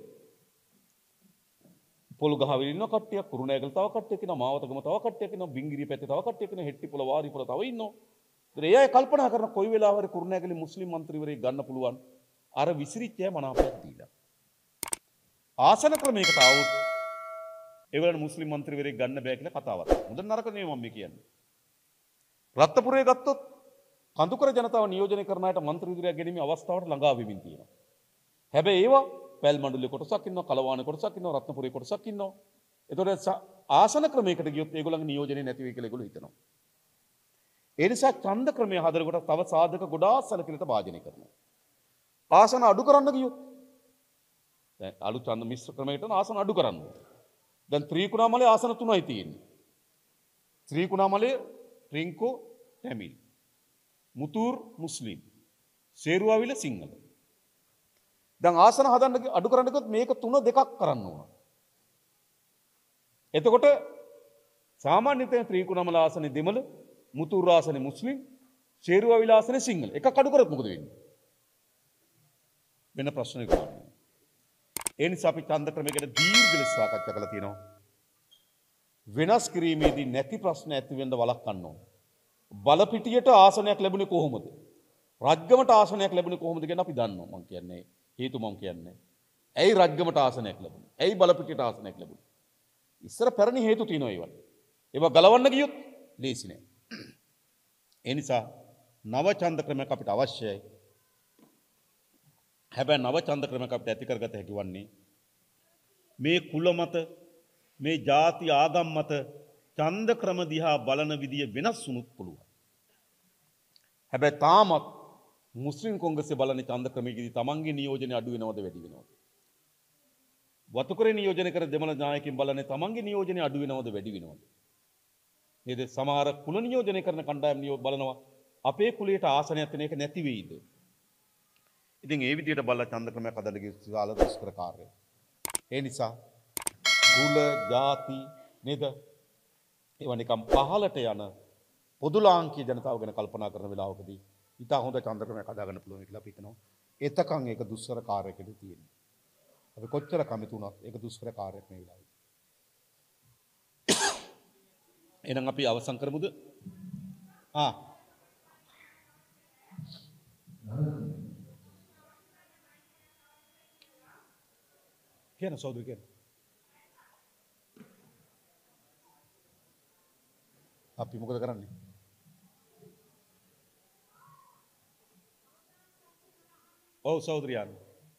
[SPEAKER 1] පොල්ගහවෙල ඉන්න කට්ටියක්, කුරුණෑගල තව කට්ටියක් ඉන්නවා, මාවතගම තව කට්ටියක් ඉන්නවා, බිංගිරිය පැත්තේ තව කට්ටියක් ඉන්නවා, හෙට්ටිපොළ වාරිපොළ තව ඉන්නවා. ඒ අය කල්පනා කරන කොයි වෙලාවරි කුරුණෑගලේ මුස්ලිම් മന്ത്രിවරයෙක් ගන්න පුළුවන් අර විසිරිච්ච අය මනාපයක් දීලා. ආසන ක්‍රමයකට આવුත් ඒවලට මුස්ලිම් മന്ത്രിවරයෙක් ගන්න බෑ කියලා කතාවක්. මුදල් නරක නෙවෙයි මම කියන්නේ. රත්නපුරේ ගත්තොත් කඳුකර ජනතාව නියෝජනය කරන අයට മന്ത്രിවරයෙක් ගැනීමේ අවස්ථාවට ළඟා වෙමින් තියෙනවා. හැබැයි ඒවා පැල් මණ්ඩලයේ කොටසක් ඉන්නවා, කලවානේ කොටසක් ඉන්නවා, රත්නපුරේ කොටසක් ඉන්නවා. ඒතකොට ආසන ක්‍රමයකට ගියොත් ඒගොල්ලන්ගේ නියෝජනය නැති වෙයි කියලා ඒගොල්ලෝ හිතනවා. ඒ නිසා ඡන්ද ක්‍රමය හදනකොට තව සාධක ගොඩාක් සැලකිලිට භාජනය කරනවා. ආසන අඩු කරන්න ගියොත් දැන් අලුත් ඡන්ද මිශ්‍ර ක්‍රමයකට ආසන අඩු කරන්න. දැන් ත්‍රිකුණාමලේ ආසන තුනයි තියෙන්නේ. ත්‍රිකුණාමලේ රින්කෝ තැමිල්, මුතූර් මුස්ලිම්, සේරුවාවිල සිංහල. දැන් ආසන හදන්න අඩු කරන්න ගියොත් මේක තුන දෙකක් කරන්න ඕන. එතකොට සාමාන්‍ය තේ ත්‍රිකුණාමල ආසනේ දෙමළ, මුතූර් ආසනේ මුස්ලිම්, සේරුවාවිල ආසනේ සිංහල. එකක් අඩු කරොත් මොකද වෙන්නේ? වෙන ප්‍රශ්නයක් නෑ. ඒ නිසා අපි ඡන්ද ක්‍රමයකට දීර්ඝ ලෙස සාකච්ඡා කරලා තියෙනවා. වෙනස් කිරීමේදී නැති ප්‍රශ්න ඇති වෙන්න වළක්වන්න ඕන. බලපිටියට ආසනයක් ලැබුණේ කොහොමද? රජගමට ආසනයක් ලැබුණේ කොහොමද කියන අපි දන්නවා. මම කියන්නේ හේතු මම කියන්නේ. ඇයි රජගමට ආසනයක් ලැබුණේ? ඇයි බලපිටියට ආසනයක් ලැබුණේ? ඉස්සර පැරණි හේතු තියෙනවා ඒවට. ඒවා ගලවන්න ගියොත් ලේසි නෑ. ඒ නිසා නව ඡන්ද ක්‍රමයක් අපිට අවශ්‍යයි. හැබැයි නව ඡන්ද ක්‍රමයක් අපිට ඇති කරගත හැකි වන්නේ මේ කුල මත, මේ ಜಾති ආගම් මත ඡන්ද ක්‍රම දිහා බලන විදිය වෙනස් වුණොත් පුළුවන්. හැබැයි තාමත් මුස්ලිම් කොංග්‍රසය බලන ඡන්ද ක්‍රමයේදී තමන්ගේ නියෝජනය අඩු වෙනවද වැඩි වෙනවද? වතුකරේ නියෝජනය කර දෙමළ නායකයන් බලන්නේ තමන්ගේ නියෝජනය අඩු වෙනවද වැඩි වෙනවද? නේද? සමහර කුල නියෝජනය කරන කණ්ඩායම් නියෝජ බලනවා අපේ කුලයට ආසනයක් තියෙන එක නැති වෙයිද? ඉතින් ඒ විදිහට බලලා ඡන්ද ක්‍රමයක් හදන්න ගිය විශාල දුෂ්කර කාර්යයක්. ඒ නිසා කුල, ಜಾති නේද? ඒවා නිකම් පහලට යන පොදු ලාංකීය ජනතාව ගැන කල්පනා කරන වෙලාවකදී ඉතා හොඳ ඡන්ද ක්‍රමයක් හදාගන්න පුළුවන් කියලා අපි හිතනවා. එතකන් ඒක දුෂ්කර කාර්යයකදී තියෙනවා. අපි කොච්චර කැමති වුණත් ඒක දුෂ්කර කාර්යයක් මේ වෙලාවේ. එහෙනම් අපි අවසන් කරමුද? ආ කියන සෞදු කියන අපි මොකද කරන්නේ? ඔව් සෞදරියන්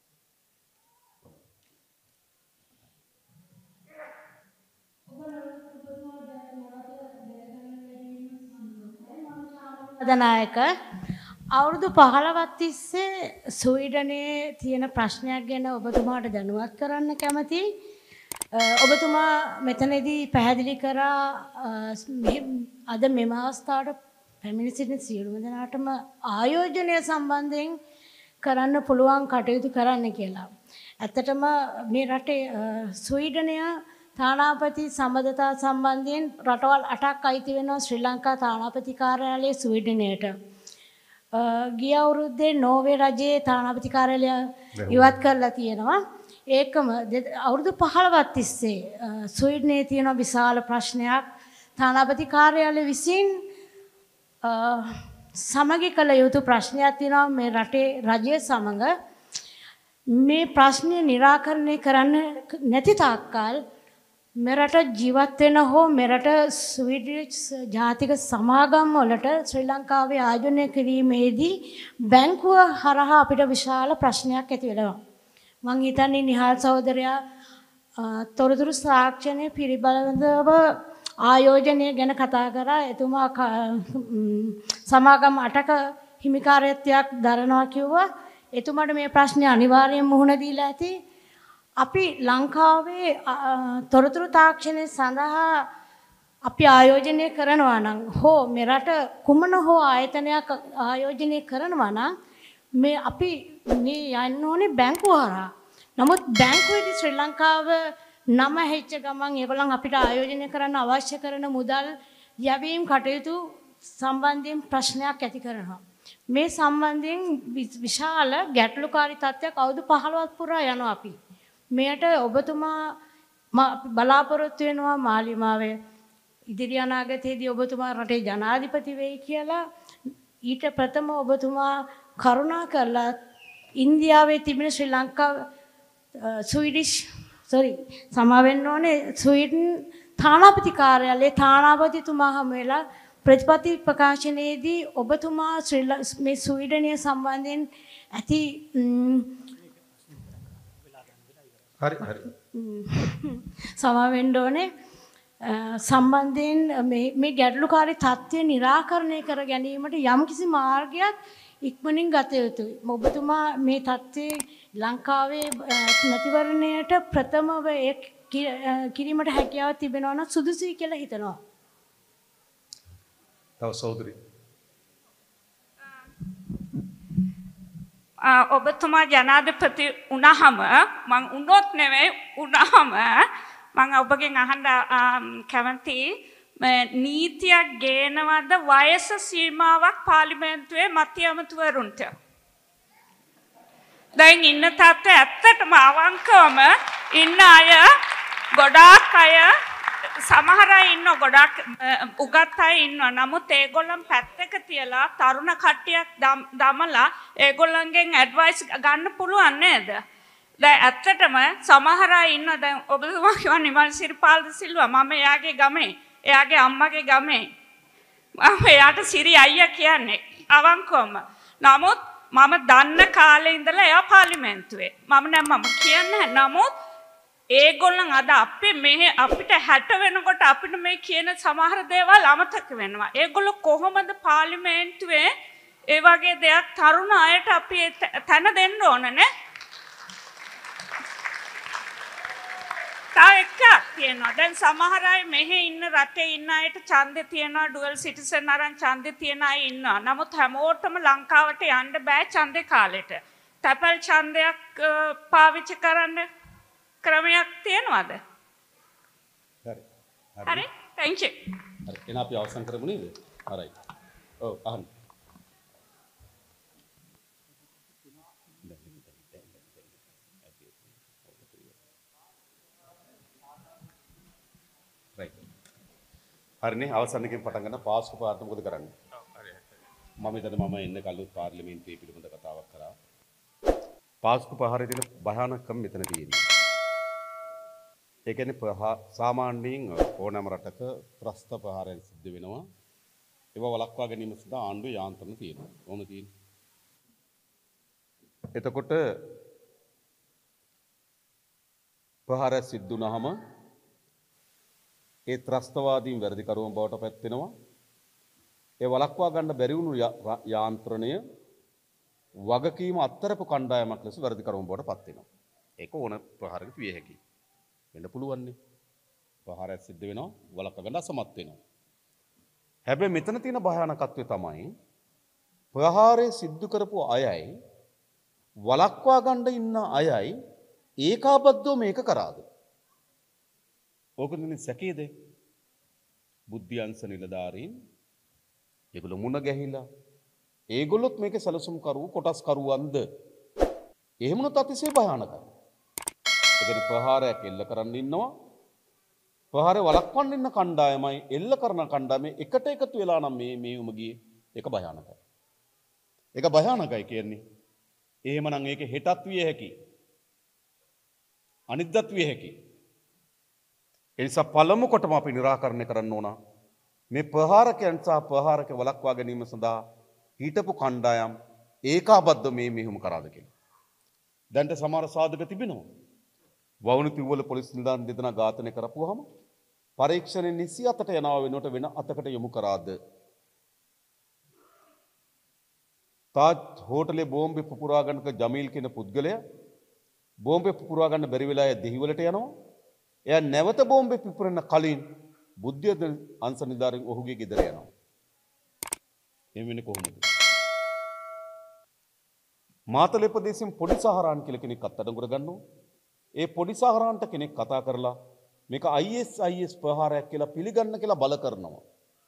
[SPEAKER 7] නායක අවුරුදු පහළොවක් තිස්සේ ස්වීඩනයේ තියෙන ප්‍රශ්නයක් ගැන ඔබතුමාට දැනුවත් කරන්න කැමතියි. ඔබතුමා මෙතනදී පැහැදිලි කරා අද මෙම අවස්ථාවට පැමිණ සිටින සියලුම දෙනාටම ආයෝජනය සම්බන්ධයෙන් කරන්න පුළුවන් කටයුතු කරන්න කියලා. ඇත්තටම මේ රටේ ස්වීඩනය තානාපති සම්බන්ධතා සම්බන්ධයෙන් රටවල් අටක් අයිති වෙනවා ශ්‍රී ලංකා තානාපති කාර්යාලයේ ස්වීඩනයට. ගිය අවුරුද්දේ නෝර්වේ රජයේ තානාපති කාර්යාලය ඉවත් කරලා තියෙනවා. ඒකම අවුරුදු පහළොවක් තිස්සේ ස්වීඩනයේ තියෙන විශාල ප්‍රශ්නයක් තානාපති කාර්යාලය විසින් සමගි කළ යුතු ප්‍රශ්නයක් තියෙනවා මේ රටේ රජය සමග. මේ ප්‍රශ්නය निराකරණය කරන්න නැති තාක්කල් මෙරට ජීවත් වෙන හෝ මෙරට ස්වීඩිෂ් ජාතික සමාගම් වලට ශ්‍රී ලංකාවේ ආයෝජනය කිරීමේදී බැංකුව හරහා අපිට විශාල ප්‍රශ්නයක් ඇති වෙනවා. මං හිතන්නේ නිහාල් සහෝදරයා තොරතුරු සාක්ෂණය පිළිබඳව ආයෝජනය ගැන කතා කරා. එතුමා සමාගම් අටක හිමිකාරත්වයක් දරනවා කිව්වා. එතුමාට මේ ප්‍රශ්නේ අනිවාර්යෙන් මුහුණ දීලා ඇති. අපි ලංකාවේ තොරතුරු තාක්ෂණය සඳහා අපි ආයෝජනය කරනවා නම් හෝ මෙරට කුමන හෝ ආයතනයක් ආයෝජනය කරනවා නම් මේ අපි මේ යන්න ඕනේ බැංකුව හරහා. නමුත් බැංකුවේදී ශ්‍රී ලංකාව නම හැච්ච ගමන් ඒගොල්ලන් අපිට ආයෝජනය කරන්න අවශ්‍ය කරන මුදල් යැවීම් කටයුතු සම්බන්ධයෙන් ප්‍රශ්නයක් ඇති කරනවා. මේ සම්බන්ධයෙන් විශාල ගැටලුකාරී තත්ත්වයක් අවුරුදු පහළොවක් පුරා යනවා අපි. මෙයට ඔබතුමා බලාපොරොත්තු වෙනවා මාලිමාවේ ඉදිරි අනාගතයේදී ඔබතුමා රටේ ජනාධිපති වෙයි කියලා. ඊට ප්‍රථම ඔබතුමා කරුණා කරලා ඉන්දියාවේ තිබෙන ශ්‍රී ලංකා ස්වීඩිෂ් සෝරි සමා වෙන්න ඕනේ ස්වීඩන් තානාපති කාර්යාලයේ තානාපතිතුමා හැම වෙලා ප්‍රතිපත්ති ප්‍රකාශනයේදී ඔබතුමා මේ ස්වීඩනය සම්බන්ධයෙන් ඇති
[SPEAKER 1] හරි හරි
[SPEAKER 7] සමා වෙන්න ඕනේ සම්බන්ධයෙන් මේ මේ ගැටලුකාරී තත්ත්වය निराකරණය කර ගැනීමට යම්කිසි මාර්ගයක් ඉක්මනින් ගත යුතුයි. ඔබතුමා මේ තත්ත්වයේ ලංකාවේ මැතිවරණයට ප්‍රථමව ඒ කිරීමට හැකියාව තිබෙනවා නම් සුදුසුයි කියලා හිතනවා.
[SPEAKER 1] තව සහෝදරි
[SPEAKER 8] ඔබතුමා ජනාධිපති වුණාම මං උනොත් නෙවෙයි වුණාම මං ඔබගෙන් අහන්න කැමතියි නීතියක් ගේනවද වයස සීමාවක් පාර්ලිමේන්තුවේ මැති ඇමතිවරුන්ට? දැන් ඉන්න තත්ත්වය ඇත්තටම අවංකවම ඉන්න අය ගොඩාක් අය සමහර අය ඉන්න ගොඩාක් උගත් අය ඉන්නවා. නමුත් ඒගොල්ලන් පැත්තක තියලා තරුණ කට්ටියක් දමලා ඒගොල්ලන්ගෙන් ඇඩ්වයිස් ගන්න පුළුවන් නේද? දැන් ඇත්තටම සමහර අය ඉන්නවා. දැන් ඔබතුමා කියවා නිමල් සිරිපාල් සිල්වා මම එයාගේ ගමේ එයාගේ අම්මගේ ගමේ මම එයාට සිරි අයියා කියන්නේ අවංකවම. නමුත් මම දන්න කාලේ ඉඳලා එයා පාර්ලිමේන්තුවේ මම නෑ මම කියන්නේ. නමුත් ඒගොල්ලන් අද අපි මේ අපිට හැට වෙනකොට අපිට මේ කියන සමහර දේවල් අමතක වෙනවා. ඒගොල්ලෝ කොහොමද පාර්ලිමේන්තුවේ ඒ වගේ දෙයක් තරුණ අයට අපි තැන දෙන්න ඕන නේ? තා එකක් තියෙනවා. දැන් සමහර අය මෙහෙ ඉන්න රටේ ඉන්න අයට ඡන්දේ තියෙනවා, ඩුවල් සිටිසන් අරන් ඡන්දේ තියන අය ඉන්නවා. නමුත් හැමෝටම ලංකාවට යන්න බෑ ඡන්දේ කාලෙට. තැපැල් ඡන්දයක් පාවිච්චි කරන්න ක්‍රමයක් තියෙනවද?
[SPEAKER 1] හරි.
[SPEAKER 8] හරි. thank you.
[SPEAKER 1] හරි. එහෙනම් අපි අවසන් කරමු නේද? හරි. ඔව් අහන්න. හරිනේ අවසන් එකෙන් පටන් ගන්න පාස්කු පාර්ත මොකද කරන්නේ? ඔව් හරි හරි. මම හිතන්නේ මම එන්න කලින් පාර්ලිමේන්තුවේ පිළිබඳ කතාවක් කරා. පාස්කු පහරේ තියෙන භයානකම මෙතන තියෙනවා. ඒ කියන්නේ සාමාන්‍යයෙන් ඕනෑම රටක ත්‍රස්ත ප්‍රහාරයන් සිද්ධ වෙනවා. ඒවා වළක්වා ගැනීම සඳහා ආණ්ඩුවේ යාන්ත්‍රණ තියෙනවා. කොහොමද තියෙන්නේ? එතකොට ප්‍රහාරය සිද්ධ වුණාම ඒ ත්‍රස්තවාදීන් වැඩිකරුවන් බවට පත් වෙනවා. ඒ වළක්වා ගන්න බැරි වුණු යාන්ත්‍රණය වගකීම අත්තරපු කණ්ඩායමක් ලෙස වැඩිකරුවන් බවට පත් වෙනවා. ඒක ඕන ප්‍රහාරයකට විය හැකියි. වෙන්න පුළුවන් නේ. ප්‍රහාරයක් සිද්ධ වෙනවා වළක්වා ගන්න අසමත් වෙනවා. හැබැයි මෙතන තියෙන භයානකත්වය තමයි ප්‍රහාරය සිද්ධ කරපු අයයි වළක්වා ගන්න ඉන්න අයයි ඒකාබද්ධව මේක කරාද? ඕකනේ සැකේද? බුද්ධ්‍යංශ නිලධාරීන් ඒගොල්ලෝ මුණ ගැහිලා ඒගොල්ලොත් මේකේ සැලසුම් කරු කොටස් කරුවන්ද? එහෙමනොත් අතිශය භයානකයි. ඒ කියන්නේ ප්‍රහාරයක් එල්ල කරන්න ඉන්නවා. ප්‍රහාරය වළක්වන්න ඉන්න කණ්ඩායමයි එල්ල කරන කණ්ඩායමයි එකට එකතු වෙලා නම් මේ මේ උම ගියේ. ඒක භයානකයි. ඒක භයානකයි කියන්නේ. එහෙමනම් ඒක හෙටත් විය හැකියි. අනිද්දාත් විය හැකියි. ඒ නිසා පළමු කොටම අපි निराකරණය කරන්න ඕන මේ ප්‍රහාරකයන් සහ ප්‍රහාරක වළක්වා ගැනීම සඳහා හිටපු කණ්ඩායම් ඒකාබද්ධ මේ මෙහෙම කරාද කියලා. දැන්ට සමහර සාධක තිබෙනවා. වවුණු තිව්වල පොලිස් නිලධාරීන් දෙදෙනා ඝාතනය කරපුවාම පරීක්ෂණය නිසි අතට යනවා වෙනුවට වෙන අතකට යොමු කරාද? තාජ් හෝටලේ බෝම්බේ පුපුරා ගන්නක ජමීල් කියන පුද්ගලයා බෝම්බේ පුපුරා ගන්න බැරි වෙලා දෙහිවලට යනවා. එයා නැවත බෝම්බේ පුපුරන කලින් බුද්ධිය අංශ නිලධාරීන් ඔහුගේ ගෙදර යනවා. එම් වෙන්නේ කොහොමද? මාතලේ ප්‍රදේශයෙන් පොඩි සහරාන් කියලා කෙනෙක් අත්අඩංගුවට ගන්නවා. ඒ පොඩි සහරාන්ට කෙනෙක් කතා කරලා මේක I S I S ප්‍රහාරයක් කියලා පිළිගන්න කියලා බල කරනවා.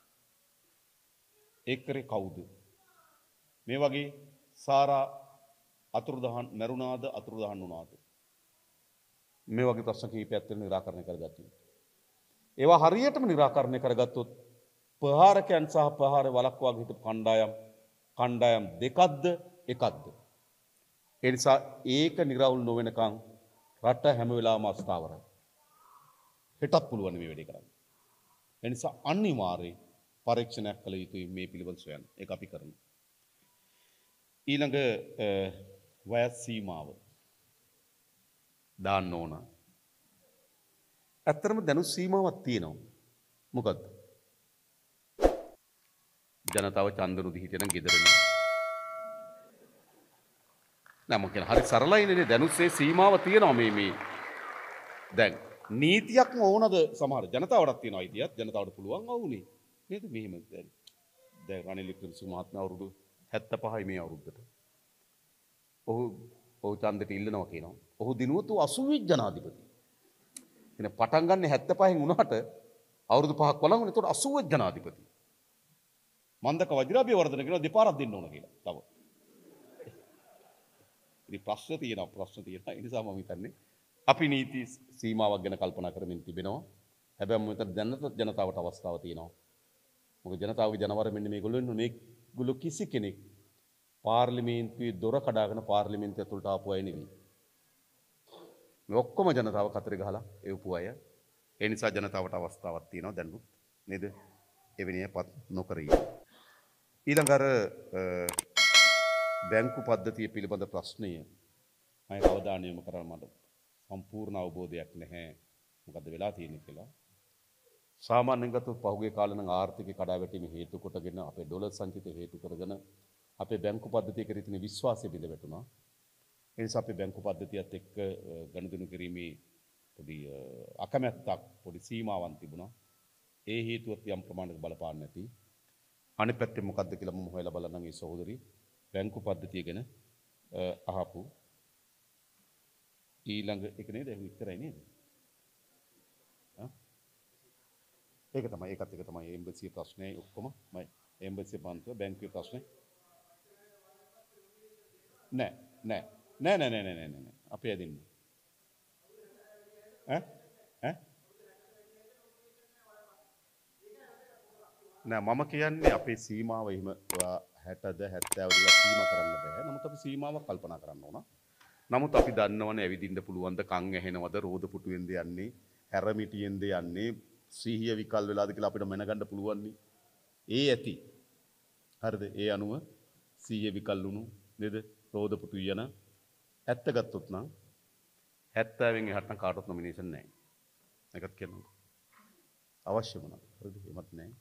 [SPEAKER 1] ඒක කරේ කවුද? මේ වගේ සාරා අතුරුදහන් මරුණාද අතුරුදහන් වුණාද? මේ වගේ ප්‍රශ්න කිහිපයක් වෙන निराකරණය කරගත්තා. ඒවා හරියටම निराකරණය කරගත්තොත් ප්‍රහාරකයන් සහ ප්‍රහාර වළක්වා හිටපු කණ්ඩායම් කණ්ඩායම් දෙකක්ද එකක්ද? ඒ නිසා ඒක निराවුල් නොවෙනකන් රට හැම වෙලාවම අස්ථාවරයි. හෙටත් පුළුවන් මේ වැඩේ කරන්න. ඒ නිසා අනිවාර්යයෙන් පරීක්ෂණයක් කළ යුතුයි මේ පිළිබඳ සොයන්න. ඒක අපි කරමු. ඊළඟ වයස් සීමාව දාන්න ඕන. ඇත්තටම දැනුත් සීමාවක් තියෙනවා. මොකද්ද? ජනතාව චන්දනුදි හිටියනම් ගෙදරනේ. නෑ මම කියන හරි සරලයිනේ දැනුත්සේ සීමාව තියෙනවා මේ මේ. දැන් නීතියක්ම ඕනද සමහර ජනතාවටත් තියෙනවා අයිතියක් ජනතාවට පුළුවන් වුනේ. නේද මෙහෙම දැන් දැන් රනිල් වික්‍රමසිංහ මහත්මයා අවුරුදු හැත්තෑ පහයි මේ අවුරුද්දට. ඔහු ඔහු ඡන්දෙට ඉල්ලනවා කියනවා. ඔහු දිනුවත් අසූවෙනි ජනාධිපති. එන පටන් ගන්න හැත්තෑ පහෙන් වුණාට අවුරුදු පහක් වළංගුන. ඒතකොට අසූවෙනි ජනාධිපති. මන්දක වජිරාභිවර්ධන කියනවා දෙපාරක් දෙන්න ඕන කියලා. තව. ඉතින් ප්‍රශ්න තියෙනවා ප්‍රශ්න තියෙනවා. ඒ නිසා මම හිතන්නේ අපි නීති සීමාවක් ගැන කල්පනා කරමින් තිබෙනවා. හැබැයි මම හිතන්නේ දැනට ජනතාවට අවස්ථාව තියෙනවා. මොකද ජනතාවගේ ජනවර මෙන්න මේගොල්ලෝ ඉන්න මේගොල්ලෝ කිසි කෙනෙක් පාර්ලිමේන්තුවේ දොර කඩාගෙන පාර්ලිමේන්තුව ඇතුළට ආපු අය නෙවෙයි. මේ ඔක්කොම ජනතාව කතරේ ගහලා එවපු අය. ඒ නිසා ජනතාවට අවස්ථාවක් තියෙනවා දැනුත් නේද? එවැනි පත් නොකර ඉන්න. ඊළඟ අර බැංකු පද්ධතිය පිළිබඳ ප්‍රශ්නය මම අවධානය යොමු කරන්න මට සම්පූර්ණ අවබෝධයක් නැහැ. මොකද්ද වෙලා තියෙන්නේ කියලා. සාමාන්‍යයෙන් ගත්තොත් පහුගිය කාලේ නම් ආර්ථික කඩාවැටීම හේතු කොටගෙන අපේ ඩොලර් සංචිතය හේතු කරගෙන අපේ බැංකු පද්ධතිය කෙරෙහි තියෙන විශ්වාසය බිඳ වැටුණා. ඒ නිසා අපේ බැංකු පද්ධතියත් එක්ක ගනුදෙනු කිරීමේ පොඩි අකමැත්තක් පොඩි සීමාවක් තිබුණා. ඒ හේතුවත් යම් ප්‍රමාණයක බලපාන්න නැති. අනිත් පැත්තේ මොකද්ද කියලා මම හොයලා බලනනම් ඒ සහෝදරි බැංකු පද්ධතිය ගැන අහපු ඊළඟ එක නේද ඒක විතරයි නේද? ඒක තමයි ඒකත් එක තමයි එම්බසි ප්‍රශ්නේ ඔක්කොම මයි එම්බසි පන්තුව බැංකුවේ ප්‍රශ්නේ නෑ නෑ නෑ නෑ නෑ නෑ නෑ අපි ඇදින්නේ ඈ ඈ නෑ මම කියන්නේ අපේ සීමාව එහෙම ඔයා හැටද හැත්තෑව දලා සීමා කරන්න බෑ. නමුත් අපි සීමාවක් කල්පනා කරන්න ඕන. නමුත් අපි දන්නවනේ ඇවිදින්න පුළුවන් ද කන් ඇහෙනවද රෝද පුටුවෙන්ද යන්නේ හැරමිටියෙන්ද යන්නේ සිහිය විකල් වෙලාද කියලා අපිට මැනගන්න පුළුවන් නේ. ඒ ඇති. හරිද? ඒ අනුව සිහිය විකල් වුණු නේද? රෝද පුටු යන ඇත්ත ගත්තොත් නම් හැත්තෑවෙන් එහාට නම් කාටවත් නොමිනේෂන් නැහැ. ඒකත් කියනවා. අවශ්‍ය මොනවාද? හරිද? එමත් නැහැ.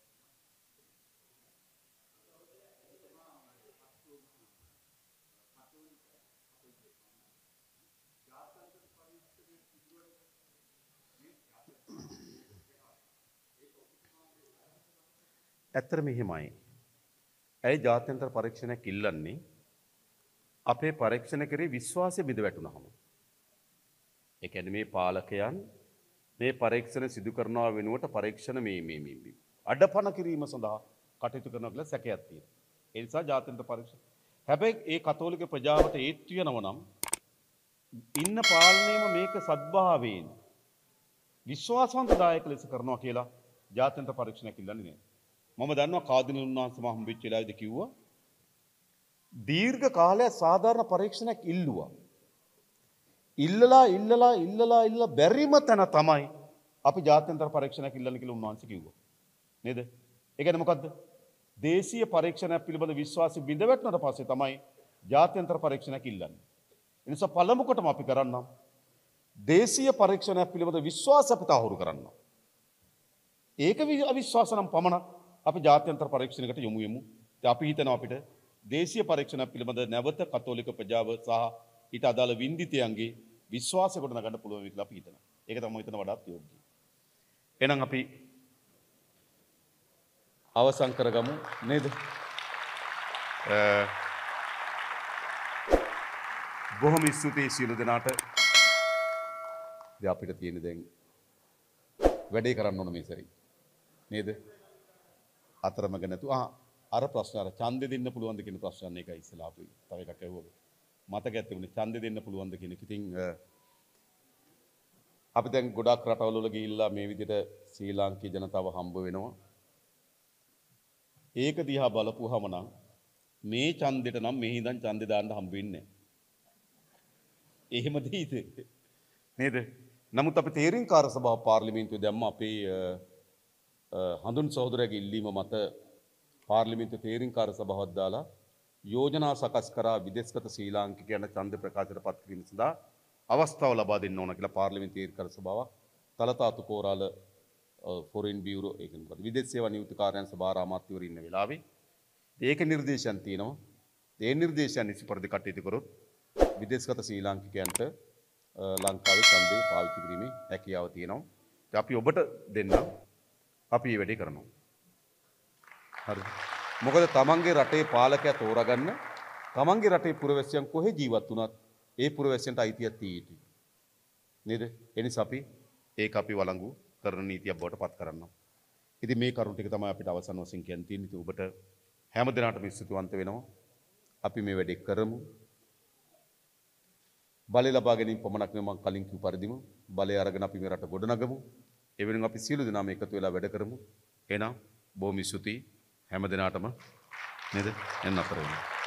[SPEAKER 1] ඇත්තටම මෙහෙමයි. ඇයි ජාත්‍යන්තර පරීක්ෂණයක් ඉල්ලන්නේ? අපේ පරීක්ෂණ කරේ විශ්වාසය බිඳ වැටුනහම. ඒ කියන්නේ මේ පාලකයන් මේ පරීක්ෂණ සිදු කරනවා වෙනුවට පරීක්ෂණ මේ මේ මේ අඩපණ කිරීම සඳහා කටයුතු කරනවා කියලා සැකයක් තියෙනවා. ඒ නිසා ජාත්‍යන්තර පරීක්ෂණ. හැබැයි ඒ කතෝලික ප්‍රජාවට ඒත්තු වෙනව නම් ඉන්න පාලනයම මේක සත්භාවයෙන් විශ්වාසවන්තදායක ලෙස කරනවා කියලා ජාත්‍යන්තර පරීක්ෂණයක් ඉල්ලන්නේ නෑ. මම දන්නවා කාදිනල් උන්වහන්සේ මම හම්බෙච්ච වෙලාවේදී කිව්වා දීර්ඝ කාලයක් සාධාරණ පරීක්ෂණයක් ඉල්ලුවා. ඉල්ලලා ඉල්ලලා ඉල්ලලා ඉල්ල බැරිම තැන තමයි අපි ජාත්‍යන්තර පරීක්ෂණයක් ඉල්ලන්න කියලා උන්වහන්සේ කිව්වා. නේද? ඒ කියන්නේ මොකද්ද? දේශීය පරීක්ෂණයක් පිළිබඳ විශ්වාසය බිඳ වැටුණාට පස්සේ තමයි ජාත්‍යන්තර පරීක්ෂණයක් ඉල්ලන්නේ. ඒ නිසා පළමු කොටම අපි කරන්නම් දේශීය පරීක්ෂණයක් පිළිබඳ විශ්වාසය අපි තහවුරු කරන්න. ඒක අවිශ්වාස නම් පමණක් අපි ජාත්‍යන්තර පරීක්ෂණයකට යොමු වෙමු. ඉතින් අපි හිතනවා අපිට දේශීය පරීක්ෂණයක් පිළිබඳ නැවත කතෝලික ප්‍රජාව සහ ඊට අදාළ වින්දිතයන්ගේ විශ්වාසය ගොඩනගන්න පුළුවන් කියලා අපි හිතනවා. ඒක තමයි හිතන වඩාත් යෝග්‍ය. එහෙනම් අපි අවසන් කරගමු නේද? බොහොම ස්තුතියි සියලු දෙනාට. දැන් අපිට තියෙන දැන් වැඩේ කරන්න ඕන මේ සැරේ. නේද? අතරමඟ නැතු ආ අර ප්‍රශ්න අර ඡන්දෙ දෙන්න පුළුවන්ද කියන ප්‍රශ්න එකයි ඉස්සලා අපි තව එකක් ඇහුවා. මතකයක් තිබුණේ ඡන්දෙ දෙන්න පුළුවන්ද කියන එක. ඉතින් අපි දැන් ගොඩක් රටවල වල ගිහිල්ලා මේ විදිහට ශ්‍රී ලාංකීය ජනතාව හම්බ වෙනවා. ඒක දිහා බලපුවහම නම් මේ ඡන්දෙට නම් මෙහි ඉඳන් ඡන්දෙ දාන්න හම්බ වෙන්නේ නැහැ. එහෙම දෙයිද? නේද? නමුත් අපි තේරීම්කාර සභාව පාර්ලිමේන්තුවේ දැම්ම අපේ හඳුන් සහෝදරයාගේ ඉල්ලීම මත පාර්ලිමේන්තුවේ තේරීම්කාර සභාවක් දාලා යෝජනා සකස් කරා විදේශගත ශ්‍රී ලාංකිකයන් ඡන්ද ප්‍රකාශයට පත් කිරීම සඳහා අවස්ථාව ලබා දෙන්න ඕන කියලා පාර්ලිමේන්තු තීරණකාර සභාවක් තලතාතු කෝරාල ෆොරින් බියුරෝ ඒක මොකද විදේශ සේවා නියුක්ත කාර්යාංශ භාර අමාත්‍යවරු ඉන්න වෙලාවේ ඒක නිර්දේශයන් තියෙනවා. ඒ නිර්දේශයන් නිසි පරිදි කටයුතු කරොත් විදේශගත ශ්‍රී ලාංකිකයන්ට ලංකාවේ ඡන්දේ පාවිච්චි කිරීමේ හැකියාව තියෙනවා. ඉතින් අපි ඔබට දෙන්න අපි මේ වැඩේ කරනවා. හරි. මොකද තමන්ගේ රටේ පාලකයා තෝරාගන්න තමන්ගේ රටේ පුරවැසියන් කොහේ ජීවත් වුණත් ඒ පුරවැසියන්ට අයිතියක් තියෙයි. නේද? ඒ නිසා අපි ඒක අපි වළංගු කරන නීතියක් බවට පත් කරනවා. ඉතින් මේ කරුණ ටික තමයි අපිට අවසන් වශයෙන් කියන්න තියෙන්නේ. ඉතින් ඔබට හැම දිනකටම ස්තුතිවන්ත වෙනවා. අපි මේ වැඩේ කරමු. බලය ලබා ගැනීම පමණක් නෙවෙයි මම කලින් කිව්ව පරිදිම බලය අරගෙන අපි මේ රට ගොඩනගමු. ඒ වෙනුවෙන් අපි සියලු දෙනාම එකතු වෙලා වැඩ කරමු. එහෙනම් බොහොම ස්තුතියි හැම දිනකටම නේද? එන්න අතර වෙනවා.